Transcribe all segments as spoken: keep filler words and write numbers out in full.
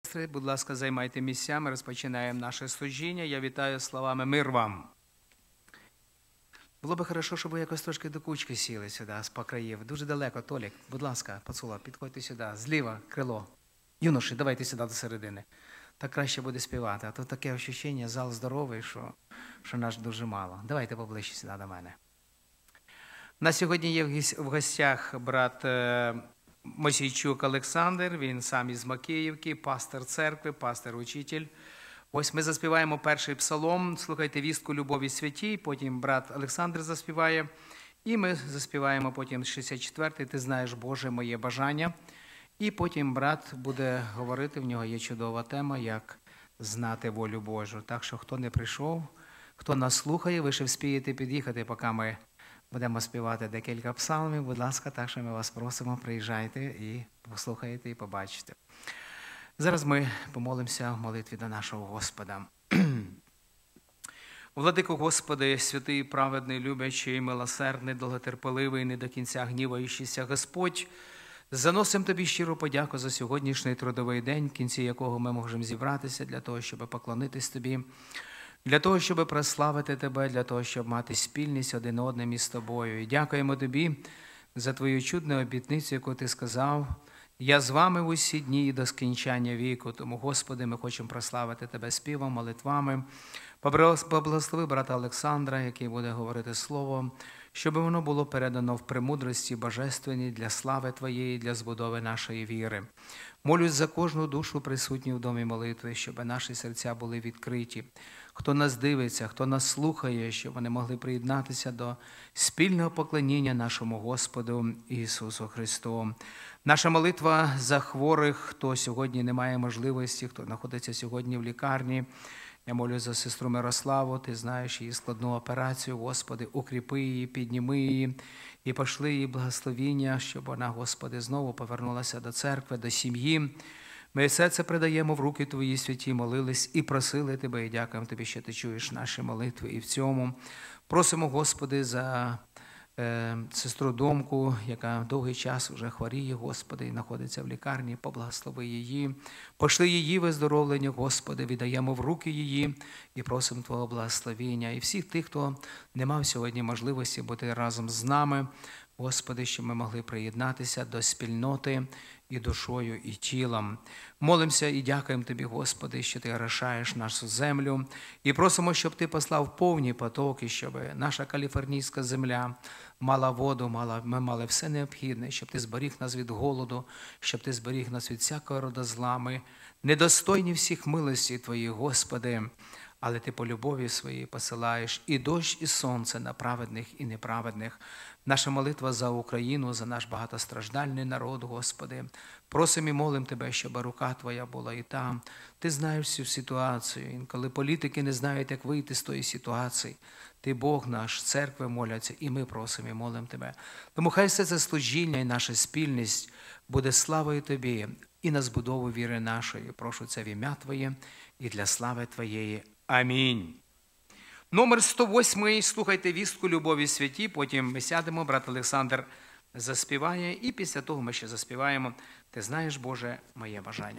Будь ласка, займайте місця, ми розпочинаємо наше служіння. Я вітаю словами «Мир вам». Було би хорошо, щоб ви якось трошки до кучки сіли сюди, з покраїв. Дуже далеко, Толік, будь ласка, Пацула, підходьте сюди, зліва, крило. Юноші, давайте сюди до середини. Так краще буде співати, а то таке ощущення, зал здоровий, що, що нас дуже мало. Давайте поближче сюди до мене. У нас сьогодні є в гостях брат Мосійчук Олександр, він сам із Макіївки, пастор церкви, пастор-учитель. Ось ми заспіваємо перший псалом, слухайте вістку любові святій, потім брат Олександр заспіває, і ми заспіваємо потім шістдесят четвертий «Ти знаєш, Боже, моє бажання». І потім брат буде говорити, в нього є чудова тема, як знати волю Божу. Так що, хто не прийшов, хто нас слухає, ви ще вспієте під'їхати, поки ми будемо співати декілька псалмів. Будь ласка, так що ми вас просимо, приїжджайте і послухайте, і побачите. Зараз ми помолимося в молитві до нашого Господа. Владико Господи, святий, праведний, любячий, милосердний, довготерпеливий, не до кінця гніваючийся Господь, заносимо Тобі щиру подяку за сьогоднішній трудовий день, в кінці якого ми можемо зібратися для того, щоб поклонитись Тобі, для того, щоб прославити Тебе, для того, щоб мати спільність один одним із Тобою. І дякуємо Тобі за Твою чудну обітницю, яку Ти сказав: «Я з вами в усі дні і до скінчання віку». Тому, Господи, ми хочемо прославити Тебе співом, молитвами. Поблагослови брата Олександра, який буде говорити слово, щоб воно було передано в премудрості божественній для слави Твоєї, для збудови нашої віри. Молюсь за кожну душу присутню в домі молитви, щоб наші серця були відкриті. Хто нас дивиться, хто нас слухає, щоб вони могли приєднатися до спільного поклоніння нашому Господу Ісусу Христу. Наша молитва за хворих, хто сьогодні не має можливості, хто знаходиться сьогодні в лікарні. Я молю за сестру Мирославу, ти знаєш її складну операцію. Господи, укріпи її, підніми її і пошли їй благословіння, щоб вона, Господи, знову повернулася до церкви, до сім'ї. Ми все це придаємо в руки Твої святі, молились і просили Тебе, і дякуємо Тобі, що Ти чуєш наші молитви і в цьому. Просимо, Господи, за е, сестру Домку, яка довгий час вже хворіє, Господи, і знаходиться в лікарні, поблагослови її. Пошли її виздоровлення, Господи, віддаємо в руки її і просимо Твого благословення. І всіх тих, хто не мав сьогодні можливості бути разом з нами, Господи, щоб ми могли приєднатися до спільноти і душою, і тілом. Молимося і дякуємо Тобі, Господи, що Ти орошаєш нашу землю. І просимо, щоб Ти послав повні потоки, щоб наша каліфорнійська земля мала воду, мала, ми мали все необхідне, щоб Ти зберіг нас від голоду, щоб Ти зберіг нас від всякого роду зла. Ми недостойні всіх милості Твоїх, Господи, але Ти по любові своїй посилаєш і дощ, і сонце на праведних і неправедних. Наша молитва за Україну, за наш багатостраждальний народ, Господи. Просимо і молимо Тебе, щоб рука Твоя була і там. Ти знаєш всю ситуацію. Інколи політики не знають, як вийти з тої ситуації. Ти Бог наш, церкви моляться, і ми просимо і молимо Тебе. Тому хай все це служіння і наша спільність буде славою Тобі і на збудову віри нашої. Прошу це в ім'я Твоє і для слави Твоєї. Амінь. Номер сто восьмий, слухайте вістку любові святі, потім ми сядемо, брат Олександр заспіває, і після того ми ще заспіваємо «Ти знаєш, Боже, моє бажання».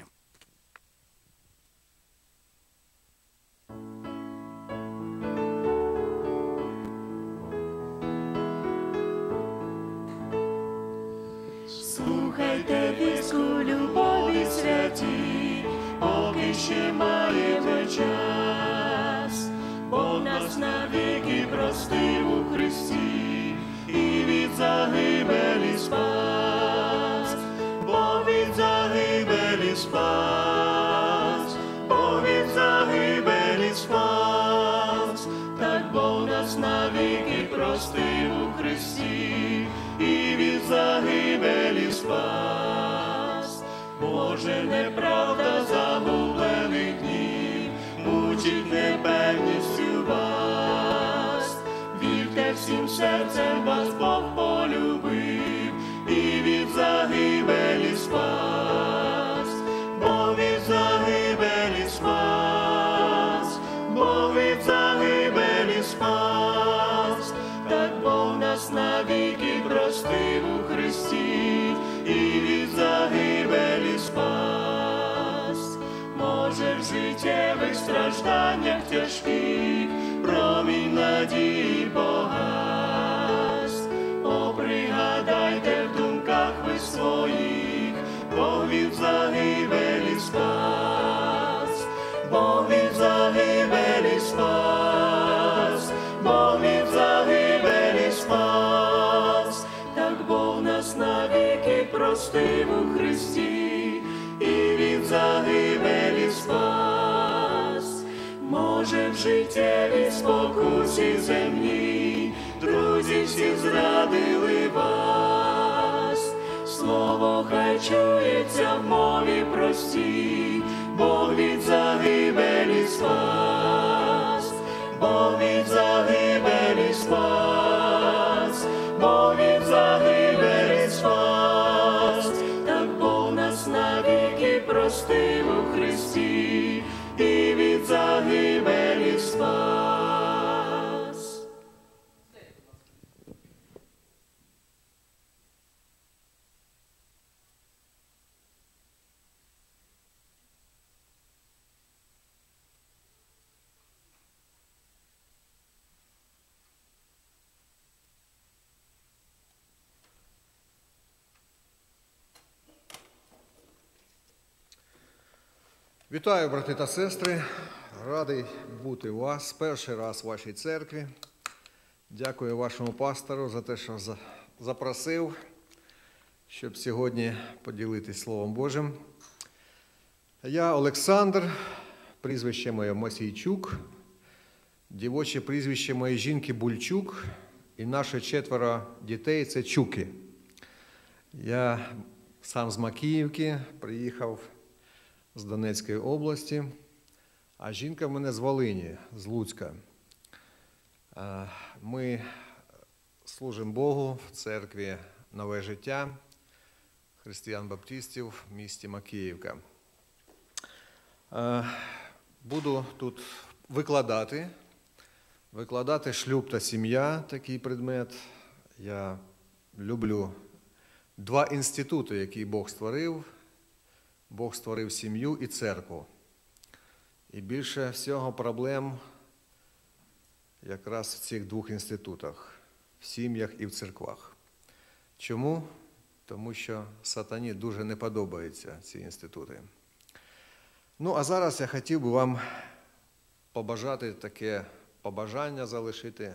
Слухайте вістку любові святі, поки ще маємо час. Бог нас навіки простив у Христі і від загибелі спас. Бог від загибелі спас, Бог від загибелі спас. Так Бог нас навіки простив у Христі і від загибелі спас. Боже, неправда загублених днів мучить непевністю вас. Вірте, всім серцем вас Бог полюбив і від загибелі спас. Бог від загибелі спас, Бог від загибелі спас. Так Бог нас навіки простив у Христі і від загибелі спас. може в життєвих стражданнях тяжких промінь надії погас. О, пригадайте в думках ви своїх, Бог від загибелі спас, Бог від загибелі спас, Бог від загибелі спас. Так Бог нас навіки простив у Христі і від загибелі спас. Може в життєвій спокусі земній друзі всі зрадили вас. Слово хай чується в мові простій, Бог від загибелі спас, Бог від загибелі спас, Бог від загибелі спас. Так Бог нас навіки простив у Христі і від загибелі спас. Вітаю, брати та сестри. Радий бути у вас перший раз в вашій церкві. Дякую вашому пастору за те, що запросив, щоб сьогодні поділитись Словом Божим. Я Олександр, прізвище моє Мосійчук, дівоче прізвище моєї жінки Бульчук, і наші четверо дітей – це Чуки. Я сам з Макіївки, приїхав з Донецької області, а жінка в мене з Волині, з Луцька. Ми служимо Богу в церкві «Нове життя» християн-баптистів в місті Макіївка. Буду тут викладати, викладати шлюб та сім'я, такий предмет. Я люблю два інститути, які Бог створив. Бог створив сім'ю і церкву. І більше всього проблем якраз в цих двох інститутах, в сім'ях і в церквах. Чому? Тому що сатані дуже не подобаються ці інститути. Ну, а зараз я хотів би вам побажати таке побажання залишити.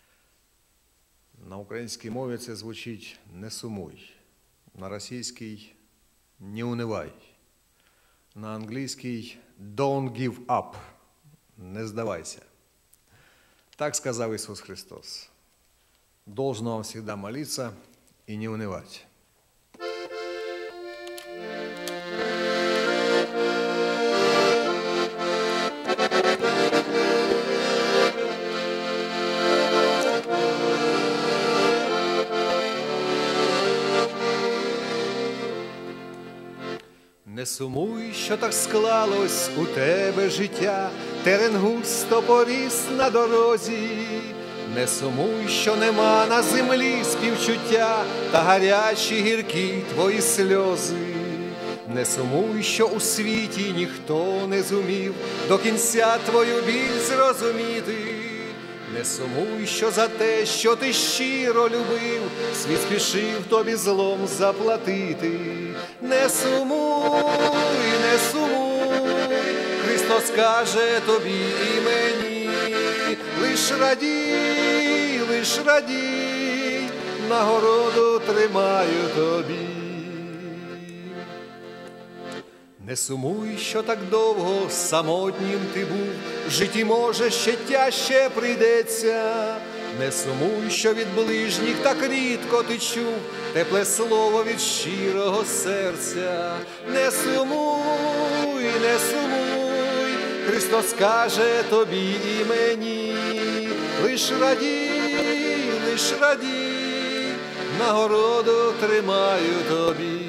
На українській мові це звучить «не сумуй», на російській «не унивай», на англійській «don't give up», «не здавайся». Так сказал Иисус Христос. Должно вам всегда молиться и не унывать. Не сумуй, що так склалось у тебе життя, терен густо поріс на дорозі. Не сумуй, що нема на землі співчуття, та гарячі гіркі твої сльози. Не сумуй, що у світі ніхто не зумів до кінця твою біль зрозуміти. Не сумуй, що за те, що ти щиро любив, світ спішив тобі злом заплатити. Не сумуй, не сумуй, Христос каже тобі і мені, лиш радій, лиш радій, нагороду тримаю тобі. Не сумуй, що так довго самотнім ти був, в житті, може, ще тяжче прийдеться. Не сумуй, що від ближніх так рідко ти чув тепле слово від щирого серця. Не сумуй, не сумуй, Христос каже тобі і мені, лиш радій, лиш радій, нагороду тримаю тобі.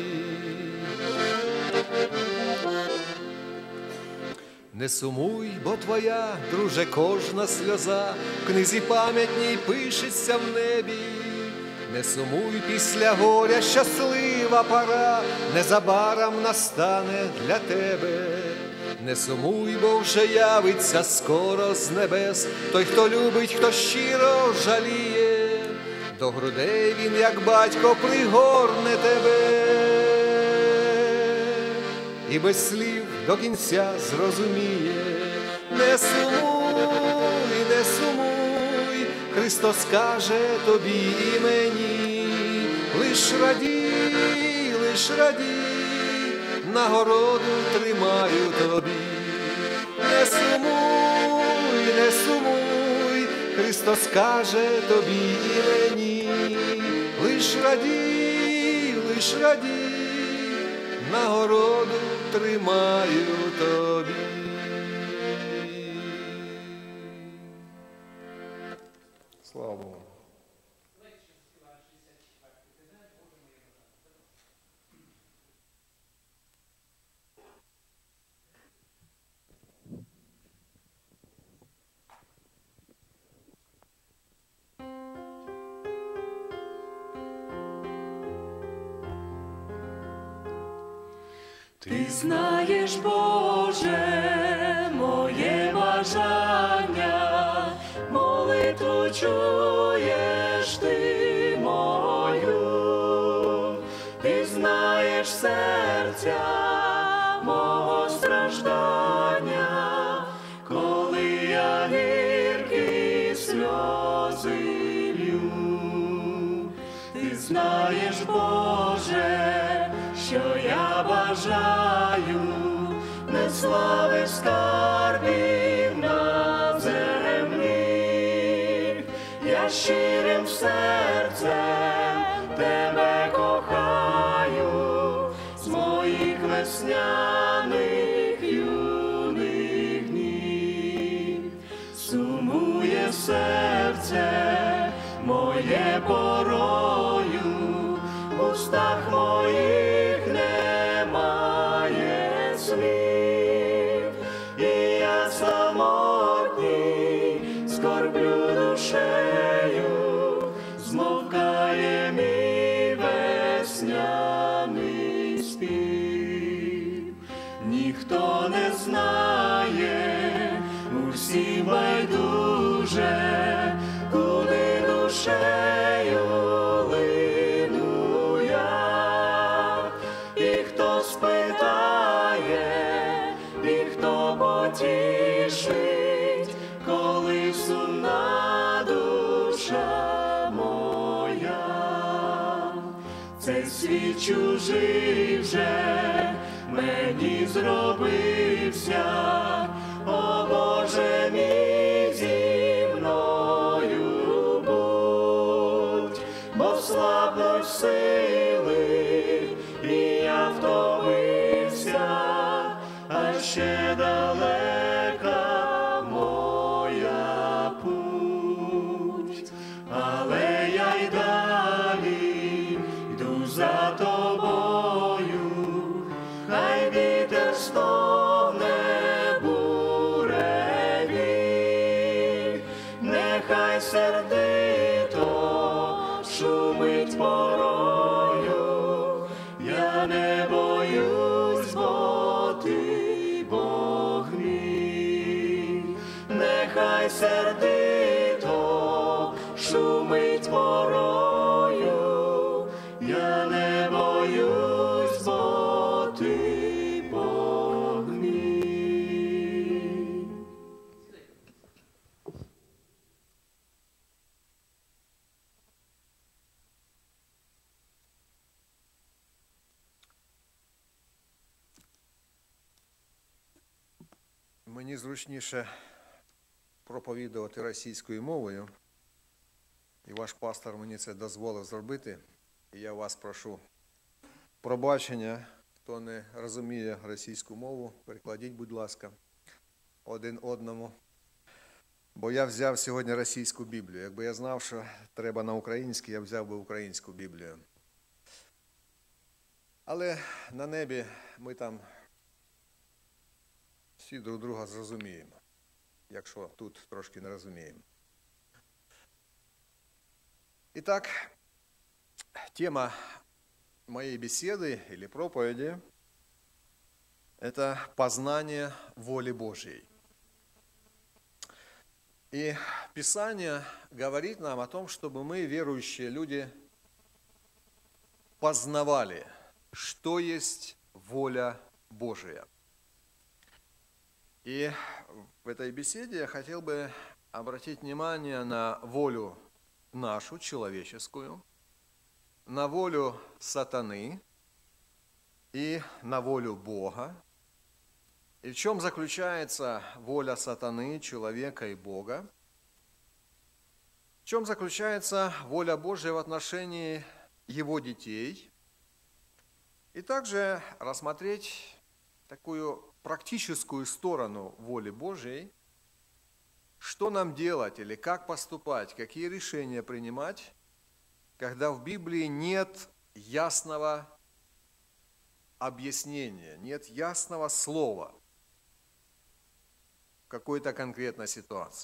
Не сумуй, бо твоя, друже, кожна сльоза в книзі пам'ятній пишеться в небі. Не сумуй, після горя щаслива пора незабаром настане для тебе. Не сумуй, бо вже явиться скоро з небес той, хто любить, хто щиро жаліє, до грудей він, як батько, пригорне тебе, і без слів до кінця зрозуміє. Не сумуй, не сумуй, Христос каже тобі і мені, лиш радій, лиш радій, нагороду тримаю тобі. Не сумуй, не сумуй, Христос каже тобі і мені, лиш радій, лиш радій, нагороду тримаю тобі. Слава Богу. Ти знаєш, Боже, моє бажання, молитву чуєш ти мою, ти знаєш серця мого страждання, коли я гіркі сльози лью. Ти знаєш, Боже, що я бажаю, не слави скарбів на землі, я щирим серцем тебе кохаю, з моїх весняних юних днів. Сумує серце моє порою, в устах моїх немає слів, і я самотній скорблю душею, змовкає мій весняний спів. Ніхто не знає, усі байдуже, куди душею лину я. І хто спитає, і хто потішить, коли сумна душа моя. Цей світ чужий вже мені зробився, о Боже мій, зі мною будь, бо слабнуть сили, і я втомився, а ще далека моя путь. Але я й далі йду за тобою, хай вітер стогне буревій, нехай сердито шумить порою, я не боюсь, бо ти Бог мій. Нехай сердито шумить порою, я не боюсь, бо ти Бог мій. Мені зручніше проповідувати російською мовою, і ваш пастор мені це дозволив зробити, і я вас прошу пробачення, хто не розуміє російську мову, перекладіть, будь ласка, один одному, бо я взяв сьогодні російську Біблію. Якби я знав, що треба на українській, я взяв би українську Біблію. Але на небі ми там всі друг друга зрозуміємо, якщо тут трошки не розуміємо. І так, тема моей беседы или проповеди это познание воли Божьей. И Писание говорит нам о том, чтобы мы, верующие люди, познавали, что есть воля Божия. И в этой беседе я хотел бы обратить внимание на волю нашу, человеческую, на волю сатаны и на волю Бога. И в чем заключается воля сатаны, человека и Бога? В чем заключается воля Божия в отношении его детей? И также рассмотреть такую практическую сторону воли Божией, что нам делать или как поступать, какие решения принимать, когда в Библии нет ясного объяснения, нет ясного слова в какой-то конкретной ситуации.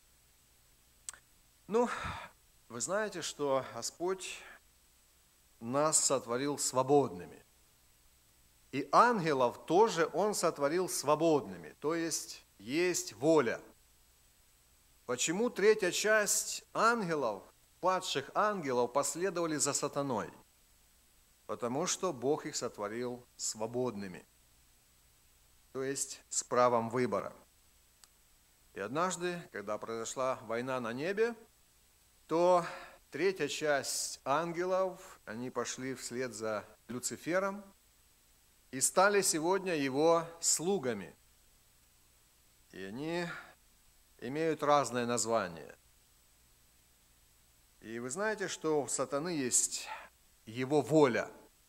Ну, вы знаете, что Господь нас сотворил свободными. И ангелов тоже Он сотворил свободными, то есть есть воля. Почему третья часть ангелов, падших ангелов, последовали за сатаной? Потому что Бог их сотворил свободными, то есть с правом выбора. И однажды, когда произошла война на небе, то третья часть ангелов, они пошли вслед за Люцифером и стали сегодня его слугами. И они имеют разное название. И вы знаете, что у сатаны есть его воля.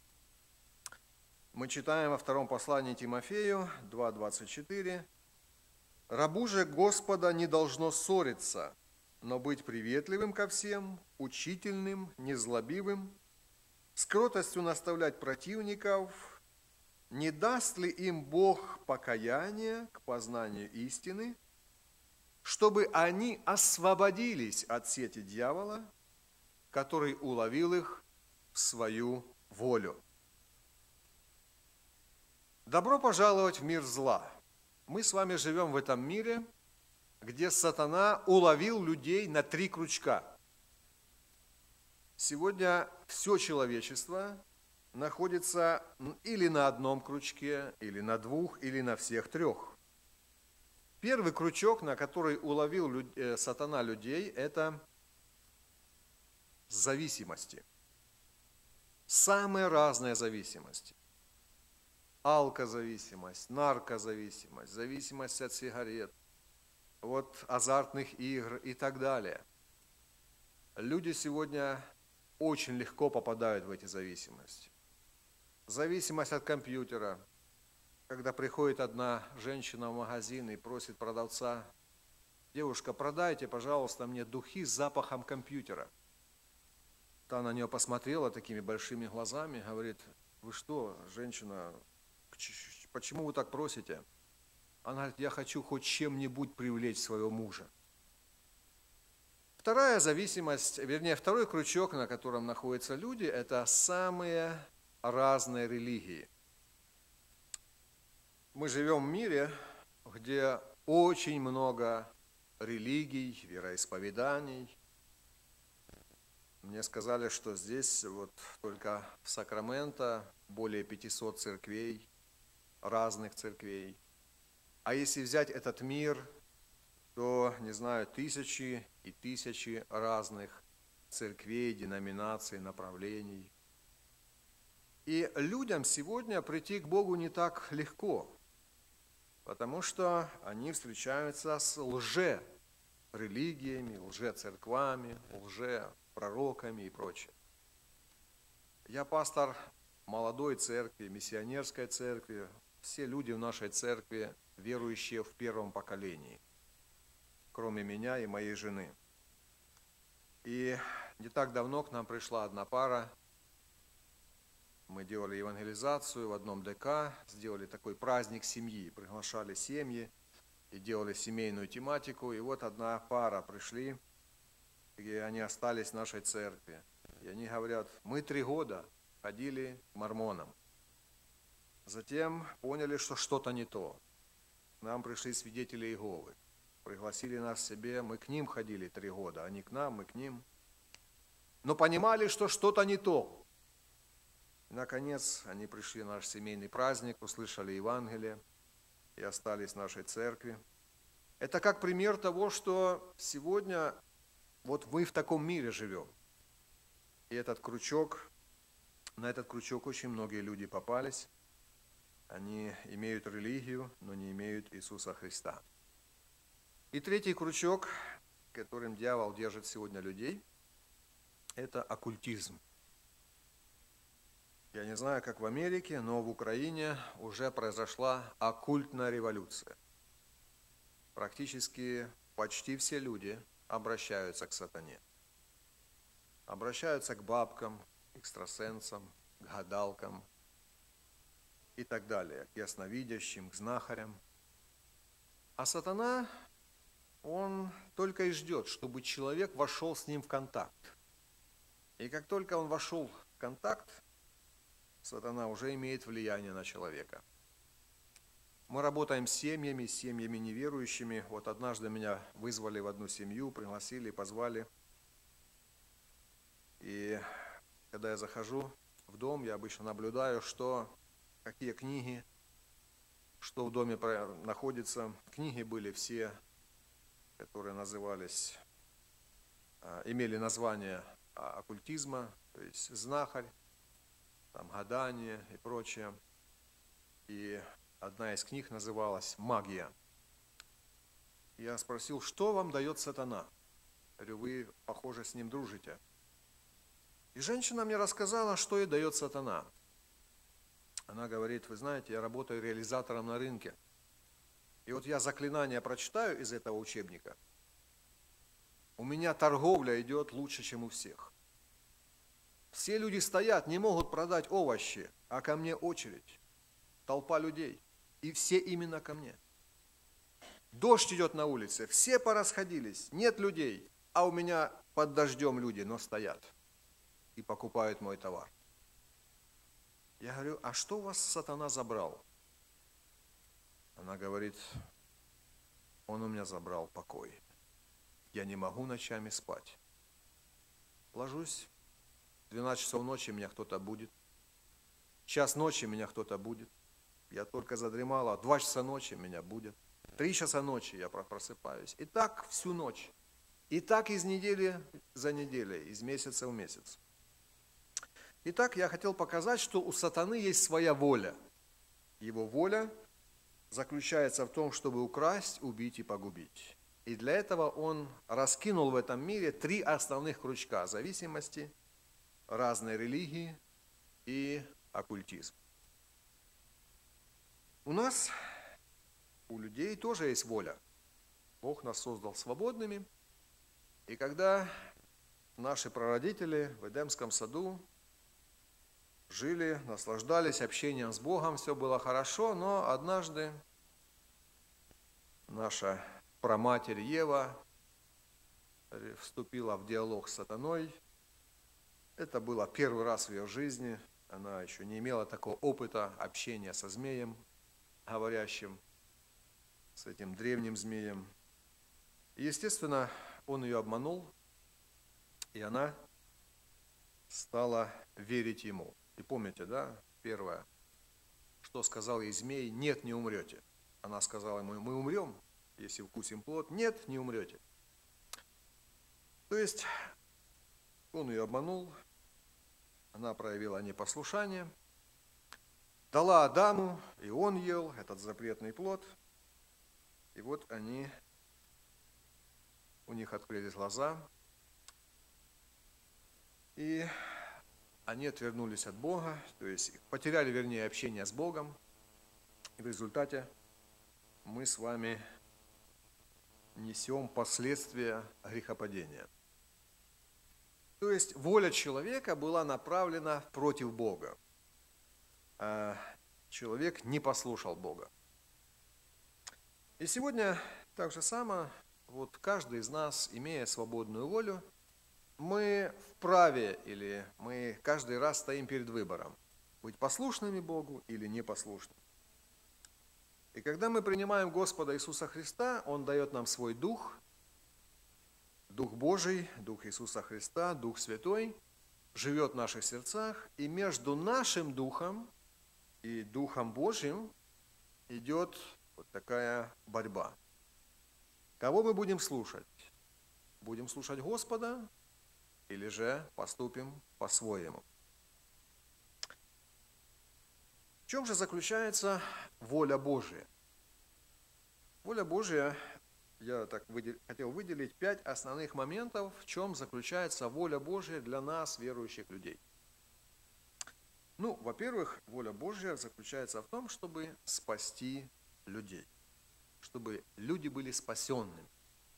Мы читаем во втором послании Тимофею два двадцать четыре. «Рабу же Господа не должно ссориться, но быть приветливым ко всем, учительным, незлобивым, с кротостью наставлять противников, не даст ли им Бог покаяние к познанию истины, чтобы они освободились от сети дьявола, который уловил их в свою волю». Добро пожаловать в мир зла. Мы с вами живем в этом мире, где сатана уловил людей на три крючка. Сегодня все человечество находится или на одном крючке, или на двух, или на всех трех. Первый крючок, на который уловил люд... сатана людей, это зависимости. Самые разные зависимости. Алкозависимость, наркозависимость, зависимость от сигарет, от азартных игр и так далее. Люди сегодня очень легко попадают в эти зависимости. Зависимость от компьютера. Когда приходит одна женщина в магазин и просит продавца: «Девушка, продайте, пожалуйста, мне духи с запахом компьютера». Та на нее посмотрела такими большими глазами, говорит: «Вы что, женщина, почему вы так просите?» Она говорит: «Я хочу хоть чем-нибудь привлечь своего мужа». Вторая зависимость, вернее, второй крючок, на котором находятся люди, это самые разные религии. Мы живем в мире, где очень много религий, вероисповеданий. Мне сказали, что здесь вот только в Сакраменто более пятисот церквей, разных церквей. А если взять этот мир, то, не знаю, тысячи и тысячи разных церквей, деноминаций, направлений. И людям сегодня прийти к Богу не так легко, потому что они встречаются с лже-религиями, лже-церквами, лже-пророками и прочее. Я пастор молодой церкви, миссионерской церкви. Все люди в нашей церкви верующие в первом поколении, кроме меня и моей жены. И не так давно к нам пришла одна пара. Мы делали евангелизацию в одном ДК, сделали такой праздник семьи, приглашали семьи и делали семейную тематику. И вот одна пара пришли, и они остались в нашей церкви. И они говорят: мы три года ходили к мормонам. Затем поняли, что что-то не то. К нам пришли свидетели Иеговы. Пригласили нас к себе, мы к ним ходили три года, они к нам, мы к ним. Но понимали, что что-то не то. И, наконец, они пришли на наш семейный праздник, услышали Евангелие и остались в нашей церкви. Это как пример того, что сегодня вот мы в таком мире живем. И этот крючок, на этот крючок очень многие люди попались. Они имеют религию, но не имеют Иисуса Христа. И третий крючок, которым дьявол держит сегодня людей, это оккультизм. Я не знаю, как в Америке, но в Украине уже произошла оккультная революция. Практически почти все люди обращаются к сатане. Обращаются к бабкам, экстрасенсам, к гадалкам и так далее, к ясновидящим, к знахарям. А сатана, он только и ждет, чтобы человек вошел с ним в контакт. И как только он вошел в контакт, сатана уже имеет влияние на человека. Мы работаем с семьями, с семьями неверующими. Вот однажды меня вызвали в одну семью, пригласили, позвали. И когда я захожу в дом, я обычно наблюдаю, что, какие книги, что в доме находится. Книги были все, которые назывались, имели название оккультизма, то есть знахарь, там, гадание и прочее. И одна из книг называлась «Магия». Я спросил, что вам дает сатана? Говорю, вы, похоже, с ним дружите. И женщина мне рассказала, что ей дает сатана. Она говорит, вы знаете, я работаю реализатором на рынке. И вот я заклинания прочитаю из этого учебника. У меня торговля идет лучше, чем у всех. Все люди стоят, не могут продать овощи, а ко мне очередь. Толпа людей. И все именно ко мне. Дождь идет на улице, все порасходились, нет людей, а у меня под дождем люди, но стоят и покупают мой товар. Я говорю, а что у вас сатана забрал? Она говорит, он у меня забрал покой. Я не могу ночами спать. Ложусь, в двенадцать часов ночи меня кто-то будет, час ночи меня кто-то будет. Я только задремала, два часа ночи меня будет, три часа ночи я просыпаюсь. И так всю ночь. И так из недели за неделей, из месяца в месяц. Итак, я хотел показать, что у сатаны есть своя воля. Его воля заключается в том, чтобы украсть, убить и погубить. И для этого он раскинул в этом мире три основных крючка: зависимости, разной религии и оккультизм. У нас, у людей тоже есть воля. Бог нас создал свободными. И когда наши прародители в Эдемском саду жили, наслаждались общением с Богом, все было хорошо, но однажды наша праматерь Ева вступила в диалог с сатаной. Это было первый раз в ее жизни. Она еще не имела такого опыта общения со змеем, говорящим, с этим древним змеем. И, естественно, он ее обманул, и она стала верить ему. И помните, да, первое, что сказал ей змей: нет, не умрете. Она сказала ему: мы умрем, если вкусим плод. Нет, не умрете. То есть он ее обманул, она проявила непослушание, дала Адаму, и он ел этот запретный плод. И вот они, у них открылись глаза, и они отвернулись от Бога, то есть потеряли, вернее, общение с Богом. И в результате мы с вами несем последствия грехопадения. То есть воля человека была направлена против Бога. А человек не послушал Бога. И сегодня так же само, вот каждый из нас, имея свободную волю, мы вправе или мы каждый раз стоим перед выбором. быть послушными Богу или непослушными. И когда мы принимаем Господа Иисуса Христа, Он дает нам свой Дух, Дух Божий, Дух Иисуса Христа, Дух Святой, живет в наших сердцах, и между нашим Духом и Духом Божьим идет вот такая борьба. Кого мы будем слушать? Будем слушать Господа или же поступим по-своему? В чем же заключается воля Божия? Воля Божия, я так выдел, хотел выделить пять основных моментов, в чем заключается воля Божия для нас, верующих людей. Ну, во-первых, воля Божья заключается в том, чтобы спасти людей, чтобы люди были спасенными.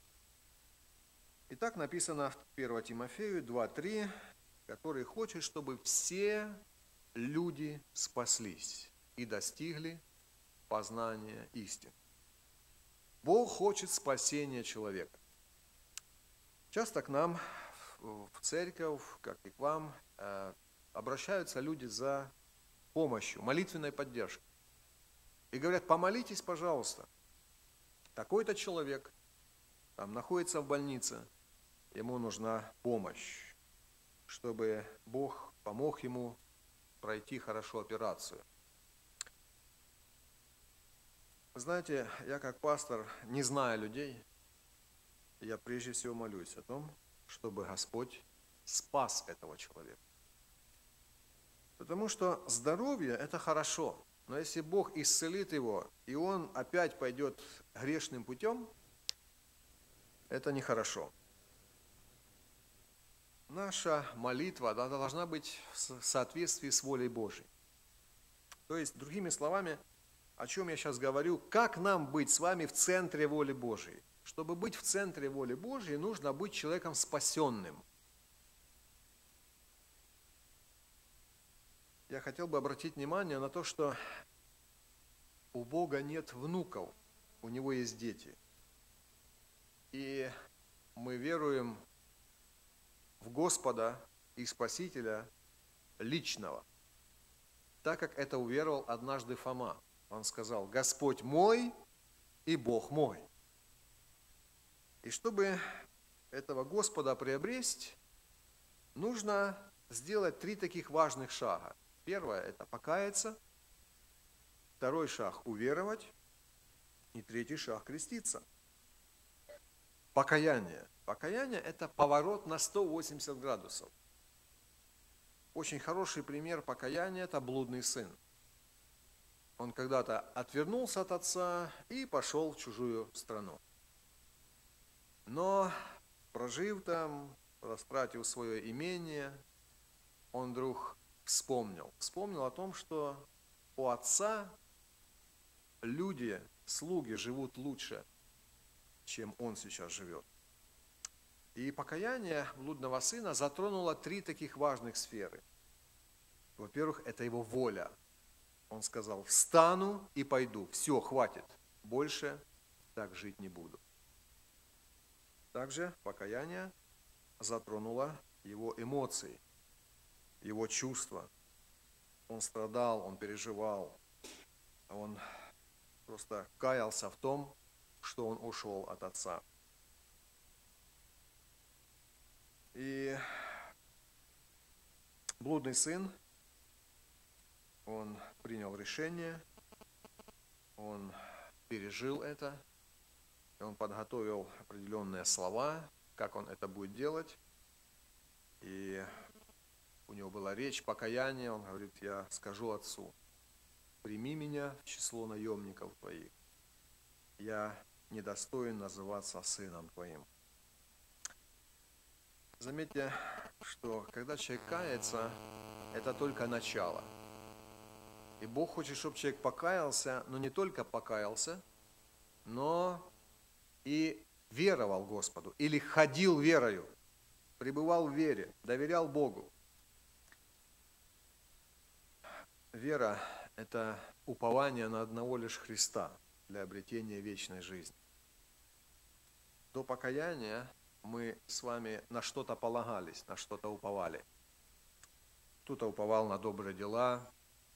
И так написано в первое Тимофею два три, который хочет, чтобы все люди спаслись и достигли познания истины. Бог хочет спасения человека. Часто к нам в церковь, как и к вам, обращаются люди за помощью, молитвенной поддержкой. И говорят: помолитесь, пожалуйста. Такой-то человек там находится в больнице, ему нужна помощь, чтобы Бог помог ему пройти хорошо операцию. Вы знаете, я как пастор, не зная людей, я прежде всего молюсь о том, чтобы Господь спас этого человека. Потому что здоровье – это хорошо, но если Бог исцелит его, и он опять пойдет грешным путем, это нехорошо. Наша молитва должна быть в соответствии с волей Божией. То есть, другими словами, о чем я сейчас говорю, как нам быть с вами в центре воли Божией? Чтобы быть в центре воли Божией, нужно быть человеком спасенным. Я хотел бы обратить внимание на то, что у Бога нет внуков, у Него есть дети. И мы веруем в Господа и Спасителя личного, так как это уверовал однажды Фома. Он сказал: «Господь мой и Бог мой». И чтобы этого Господа приобрести, нужно сделать три таких важных шага. Первое – это покаяться. Второй шаг – уверовать. И третий шаг – креститься. Покаяние. Покаяние – это поворот на сто восемьдесят градусов. Очень хороший пример покаяния – это блудный сын. Он когда-то отвернулся от отца и пошел в чужую страну. Но, прожив там, растратив свое имение, он вдруг вспомнил. Вспомнил о том, что у отца люди, слуги живут лучше, чем он сейчас живет. И покаяние блудного сына затронуло три таких важных сферы. Во-первых, это его воля. Он сказал: «Встану и пойду, все, хватит, больше так жить не буду». Также покаяние затронуло его эмоции, его чувства. Он страдал, он переживал, он просто каялся в том, что он ушел от отца. И блудный сын, он принял решение, он пережил это, и он подготовил определенные слова, как он это будет делать. И у него была речь покаяния, он говорит: «Я скажу отцу: прими меня в число наемников твоих, я недостоин называться сыном твоим». Заметьте, что когда человек кается, это только начало. И Бог хочет, чтобы человек покаялся, но не только покаялся, но и веровал Господу, или ходил верою, пребывал в вере, доверял Богу. Вера – это упование на одного лишь Христа для обретения вечной жизни. До покаяния мы с вами на что-то полагались, на что-то уповали. Кто-то уповал на добрые дела,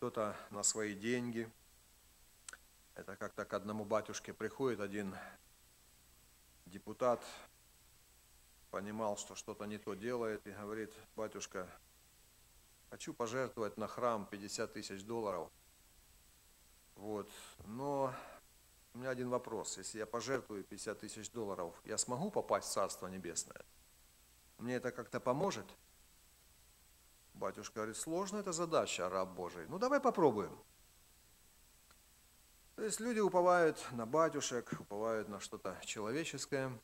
кто-то на свои деньги. Это как-то к одному батюшке приходит один депутат, понимал, что что-то не то делает, и говорит: батюшка, хочу пожертвовать на храм пятьдесят тысяч долларов. Вот. Но у меня один вопрос. Если я пожертвую пятьдесят тысяч долларов, я смогу попасть в Царство Небесное? Мне это как-то поможет? Батюшка говорит: сложная эта задача, раб Божий. Ну, давай попробуем. То есть люди уповают на батюшек, уповают на что-то человеческое.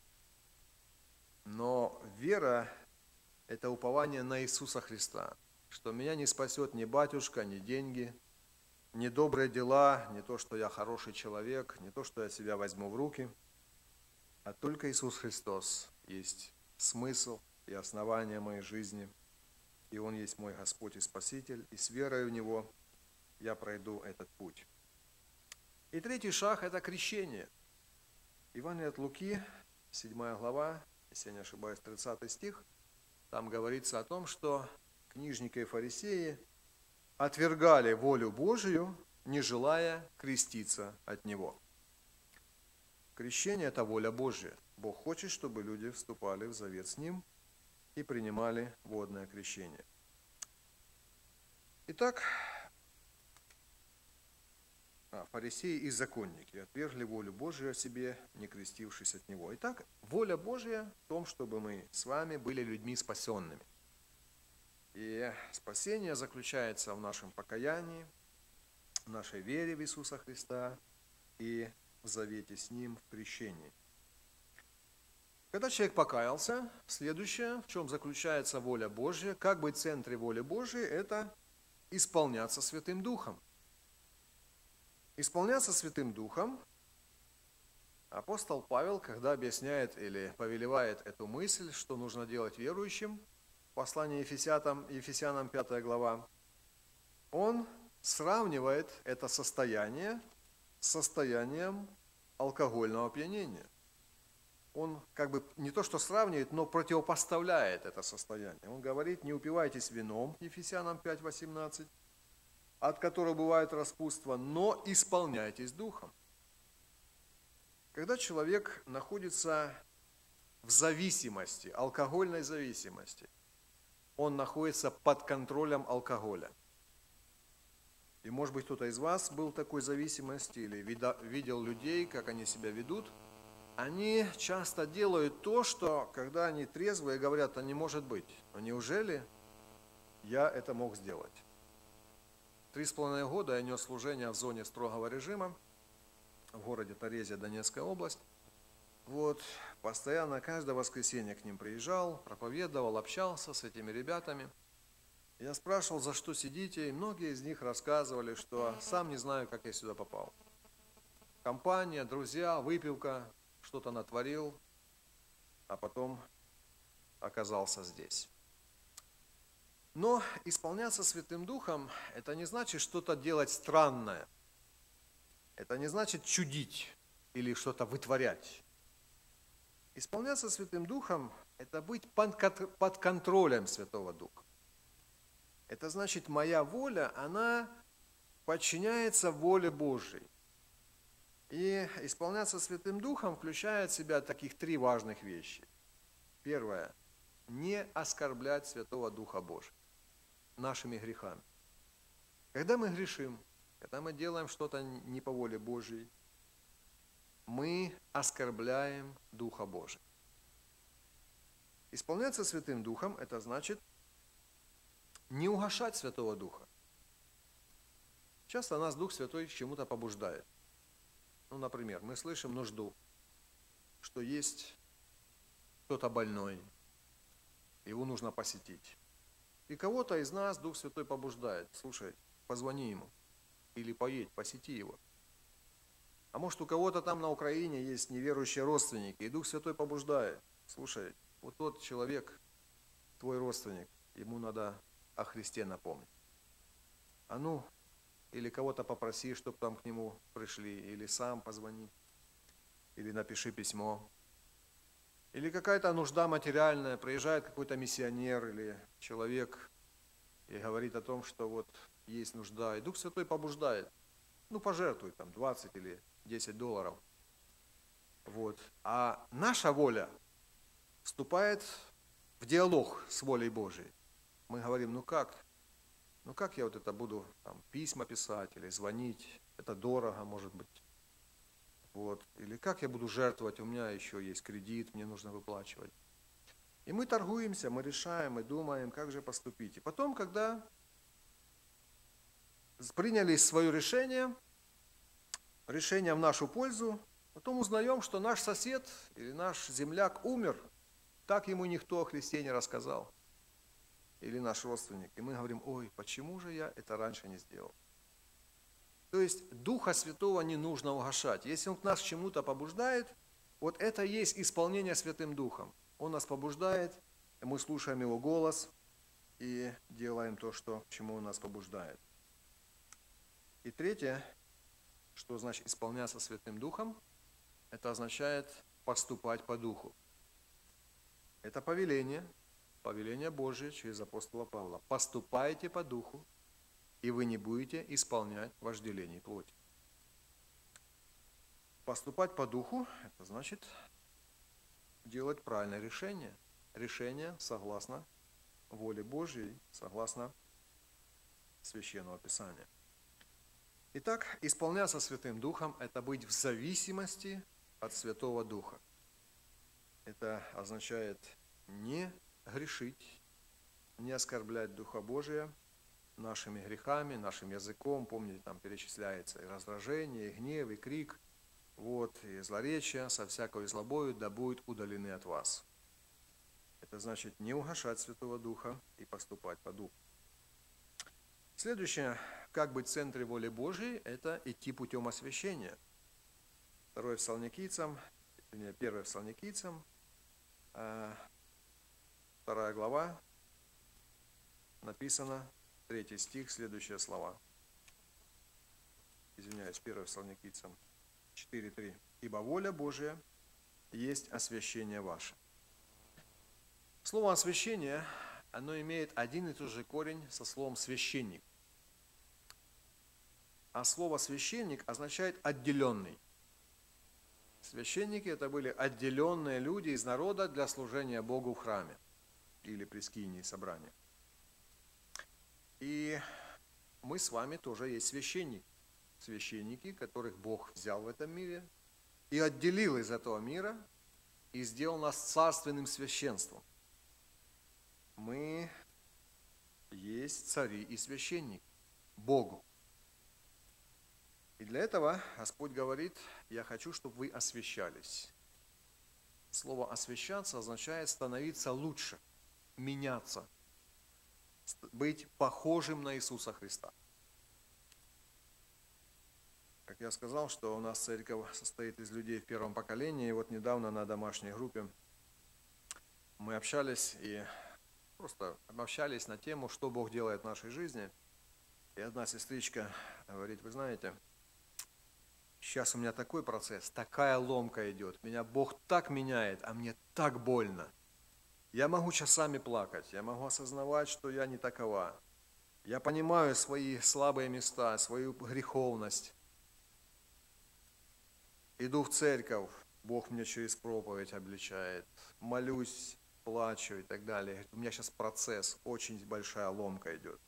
Но вера – это упование на Иисуса Христа, что меня не спасет ни батюшка, ни деньги, ни добрые дела, не то, что я хороший человек, не то, что я себя возьму в руки, а только Иисус Христос есть смысл и основание моей жизни, и Он есть мой Господь и Спаситель, и с верой в Него я пройду этот путь. И третий шаг – это крещение. Евангелие от Луки, седьмая глава, если я не ошибаюсь, тридцатый стих, там говорится о том, что книжники и фарисеи отвергали волю Божию, не желая креститься от Него. Крещение – это воля Божья. Бог хочет, чтобы люди вступали в завет с Ним и принимали водное крещение. Итак, а, фарисеи и законники отвергли волю Божию о себе, не крестившись от Него. Итак, воля Божья в том, чтобы мы с вами были людьми спасенными. И спасение заключается в нашем покаянии, в нашей вере в Иисуса Христа и в завете с Ним, в крещении. Когда человек покаялся, следующее, в чем заключается воля Божья, как быть в центре воли Божьей, это исполняться Святым Духом. Исполняться Святым Духом апостол Павел, когда объясняет или повелевает эту мысль, что нужно делать верующим, в послании Ефесянам, Ефесянам пятая глава, он сравнивает это состояние с состоянием алкогольного опьянения. Он как бы не то что сравнивает, но противопоставляет это состояние. Он говорит: не упивайтесь вином, Ефесянам пять восемнадцать, от которого бывает распутство, но исполняйтесь Духом. Когда человек находится в зависимости, алкогольной зависимости, он находится под контролем алкоголя. И, может быть, кто-то из вас был в такой зависимости или видел людей, как они себя ведут. Они часто делают то, что, когда они трезвые, говорят: а не может быть. Но неужели я это мог сделать? Три с половиной года я нес служение в зоне строгого режима в городе Торезия, Донецкая область. Вот, постоянно, каждое воскресенье к ним приезжал, проповедовал, общался с этими ребятами. Я спрашивал, за что сидите, и многие из них рассказывали, что сам не знаю, как я сюда попал. Компания, друзья, выпивка, что-то натворил, а потом оказался здесь. Но исполняться Святым Духом – это не значит что-то делать странное. Это не значит чудить или что-то вытворять. Исполняться Святым Духом – это быть под контролем Святого Духа. Это значит, моя воля, она подчиняется воле Божьей. И исполняться Святым Духом включает в себя таких три важных вещи. Первое – не оскорблять Святого Духа Божия нашими грехами. Когда мы грешим, когда мы делаем что-то не по воле Божьей, мы оскорбляем Духа Божия. Исполняться Святым Духом – это значит не угашать Святого Духа. Часто нас Дух Святой к чему-то побуждает. Ну, например, мы слышим нужду, что есть кто-то больной, его нужно посетить. И кого-то из нас Дух Святой побуждает: слушай, позвони ему, или поедь, посети его. А может, у кого-то там на Украине есть неверующие родственники, и Дух Святой побуждает: слушай, вот тот человек, твой родственник, ему надо о Христе напомнить. А ну, или кого-то попроси, чтобы там к нему пришли, или сам позвони, или напиши письмо. Или какая-то нужда материальная, приезжает какой-то миссионер или человек и говорит о том, что вот есть нужда, и Дух Святой побуждает. Ну, пожертвуй там двадцать или десять долларов. Вот. А наша воля вступает в диалог с волей Божией. Мы говорим, ну как? Ну как я вот это буду там, письма писать или звонить? Это дорого, может быть. Вот. Или как я буду жертвовать? У меня еще есть кредит, мне нужно выплачивать. И мы торгуемся, мы решаем, мы думаем, как же поступить. И потом, когда приняли свое решение, решение в нашу пользу, потом узнаем, что наш сосед или наш земляк умер, так ему никто о Христе не рассказал. Или наш родственник. И мы говорим, ой, почему же я это раньше не сделал? То есть Духа Святого не нужно угашать. Если Он к нас к чему-то побуждает, вот это и есть исполнение Святым Духом. Он нас побуждает, и мы слушаем Его голос и делаем то, что, к чему Он нас побуждает. И третье, что значит исполняться Святым Духом, это означает поступать по Духу. Это повеление, повеление Божие через апостола Павла. Поступайте по Духу, и вы не будете исполнять вожделение плоти. Поступать по Духу, это значит делать правильное решение. Решение согласно воле Божьей, согласно Священного Писания. Итак, исполняться Святым Духом – это быть в зависимости от Святого Духа. Это означает не грешить, не оскорблять Духа Божия нашими грехами, нашим языком. Помните, там перечисляется и раздражение, и гнев, и крик, вот, и злоречие, со всякой злобою да будут удалены от вас. Это значит не угашать Святого Духа и поступать по Духу. Следующее, как быть в центре воли Божьей, это идти путем освящения. Второе Фессалоникийцам, вернее, первое Фессалоникийцам, вторая глава, написано, третий стих, следующие слова. Извиняюсь, первое Фессалоникийцам четыре три. «Ибо воля Божия есть освящение ваше». Слово «освящение», оно имеет один и тот же корень со словом «священник». А слово «священник» означает «отделенный». Священники – это были отделенные люди из народа для служения Богу в храме или при скинии собрания. И мы с вами тоже есть священники. Священники, которых Бог взял в этом мире и отделил из этого мира и сделал нас царственным священством. Мы есть цари и священники Богу. И для этого Господь говорит, я хочу, чтобы вы освящались. Слово «освящаться» означает становиться лучше, меняться, быть похожим на Иисуса Христа. Как я сказал, что у нас церковь состоит из людей в первом поколении, и вот недавно на домашней группе мы общались и просто общались на тему, что Бог делает в нашей жизни. И одна сестричка говорит, вы знаете, сейчас у меня такой процесс, такая ломка идет, меня Бог так меняет, а мне так больно. Я могу часами плакать, я могу осознавать, что я не такова. Я понимаю свои слабые места, свою греховность. Иду в церковь, Бог мне через проповедь обличает, молюсь, плачу и так далее. У меня сейчас процесс, очень большая ломка идет.